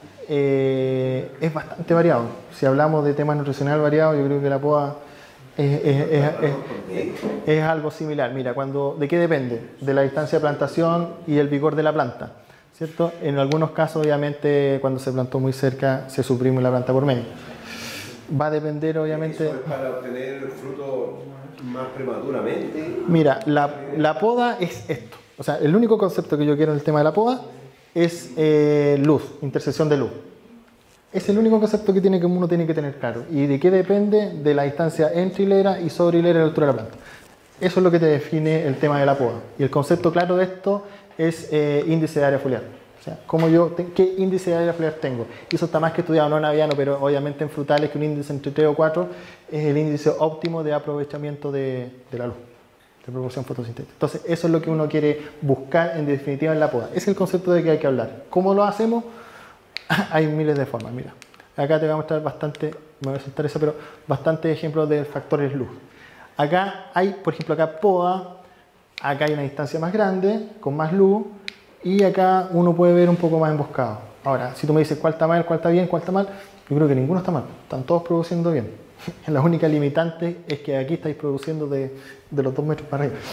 eh, es bastante variado. Si hablamos de temas nutricional variados, yo creo que la poda Es, es, es, es, es algo similar. Mira, cuando, ¿de qué depende? De la distancia de plantación y el vigor de la planta, ¿cierto? En algunos casos, obviamente, cuando se plantó muy cerca, se suprime la planta por medio. Va a depender, obviamente... ¿Eso es para obtener el fruto más prematuramente? Mira, la, la poda es esto. O sea, el único concepto que yo quiero en el tema de la poda es eh, luz, intersección de luz. Es el único concepto que, tiene, que uno tiene que tener claro. ¿Y de qué depende? De la distancia entre hilera y sobre hilera a la altura de la planta. Eso es lo que te define el tema de la poda. Y el concepto claro de esto es eh, índice de área foliar. O sea, ¿cómo yo te, ¿qué índice de área foliar tengo? Y eso está más que estudiado, no en aviano, pero obviamente en frutales, que un índice entre tres o cuatro es el índice óptimo de aprovechamiento de, de la luz, de proporción fotosintética. Entonces, eso es lo que uno quiere buscar en definitiva en la poda. Es el concepto de que hay que hablar. ¿Cómo lo hacemos? Hay miles de formas, mira. Acá te voy a mostrar bastante, me voy a saltar eso, pero bastantes ejemplos de factores luz. Acá hay, por ejemplo, acá poda, acá hay una distancia más grande, con más luz, y acá uno puede ver un poco más emboscado. Ahora, si tú me dices cuál está mal, cuál está bien, cuál está mal, yo creo que ninguno está mal, están todos produciendo bien. La única limitante es que aquí estáis produciendo de, de los dos metros para arriba.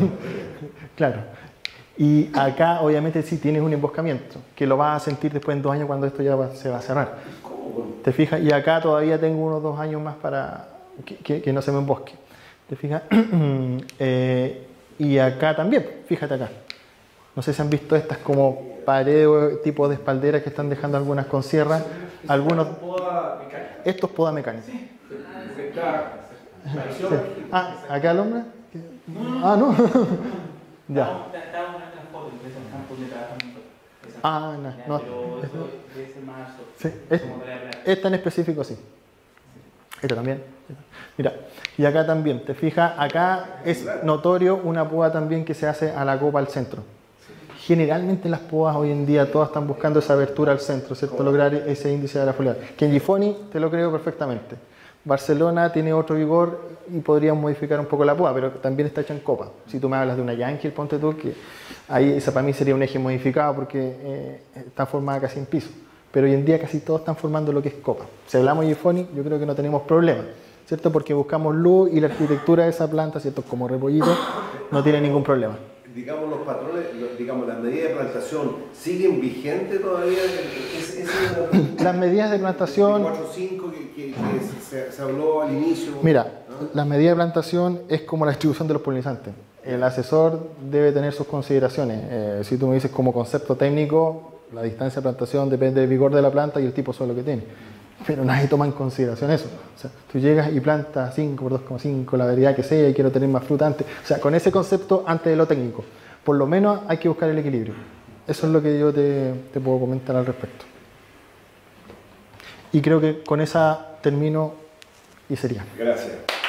Claro. Y acá obviamente sí tienes un emboscamiento, que lo vas a sentir después en dos años cuando esto ya va, se va a cerrar. ¿Te fijas? Y acá todavía tengo unos dos años más para que, que, que no se me embosque. ¿Te fijas? eh, y acá también, fíjate acá. No sé si han visto estas como paredes tipo de espalderas que están dejando algunas con sierra. Algunos, Poda mecánica. esto es poda mecánica. Sí. Está- Sí. Ah, ¿acá el hombre? Ah, no. Ya. Estaba una foto de esos campos de trabajo nosotros. Ah, no, no. Pero eso de ese marzo. Sí, es- esta en específico sí. Esta también. Mira, y acá también, te fijas, acá es notorio una poda también que se hace a la copa al centro. Generalmente las podas hoy en día todas están buscando esa abertura al centro, ¿cierto? Lograr ese índice de la foliar. Que en Gifoni te lo creo perfectamente. Barcelona tiene otro vigor y podrían modificar un poco la poda, pero también está hecha en copa. Si tú me hablas de una Yankee, ponte tú, que ahí esa para mí sería un eje modificado porque eh, está formada casi en piso. Pero hoy en día casi todos están formando lo que es copa. Si hablamos de Gifoni, yo creo que no tenemos problema, ¿cierto? Porque buscamos luz y la arquitectura de esa planta, ¿cierto? Como repollito, no tiene ningún problema. Digamos, los patrones, los- digamos, las medidas de plantación, ¿siguen vigentes todavía? ¿Es, es una, Las medidas de plantación, cuatro cinco que, que, que se, se habló al inicio? mira, ¿no? las medidas de plantación es como la distribución de los polinizantes. El asesor debe tener sus consideraciones. Eh, si tú me dices como concepto técnico, la distancia de plantación depende del vigor de la planta y el tipo de suelo que tiene. Pero nadie toma en consideración eso. O sea, tú llegas y plantas cinco por dos coma cinco, la variedad que sea, y quiero tener más fruta antes. O sea, con ese concepto antes de lo técnico. Por lo menos hay que buscar el equilibrio. Eso es lo que yo te, te puedo comentar al respecto. Y creo que con esa termino y sería. Gracias.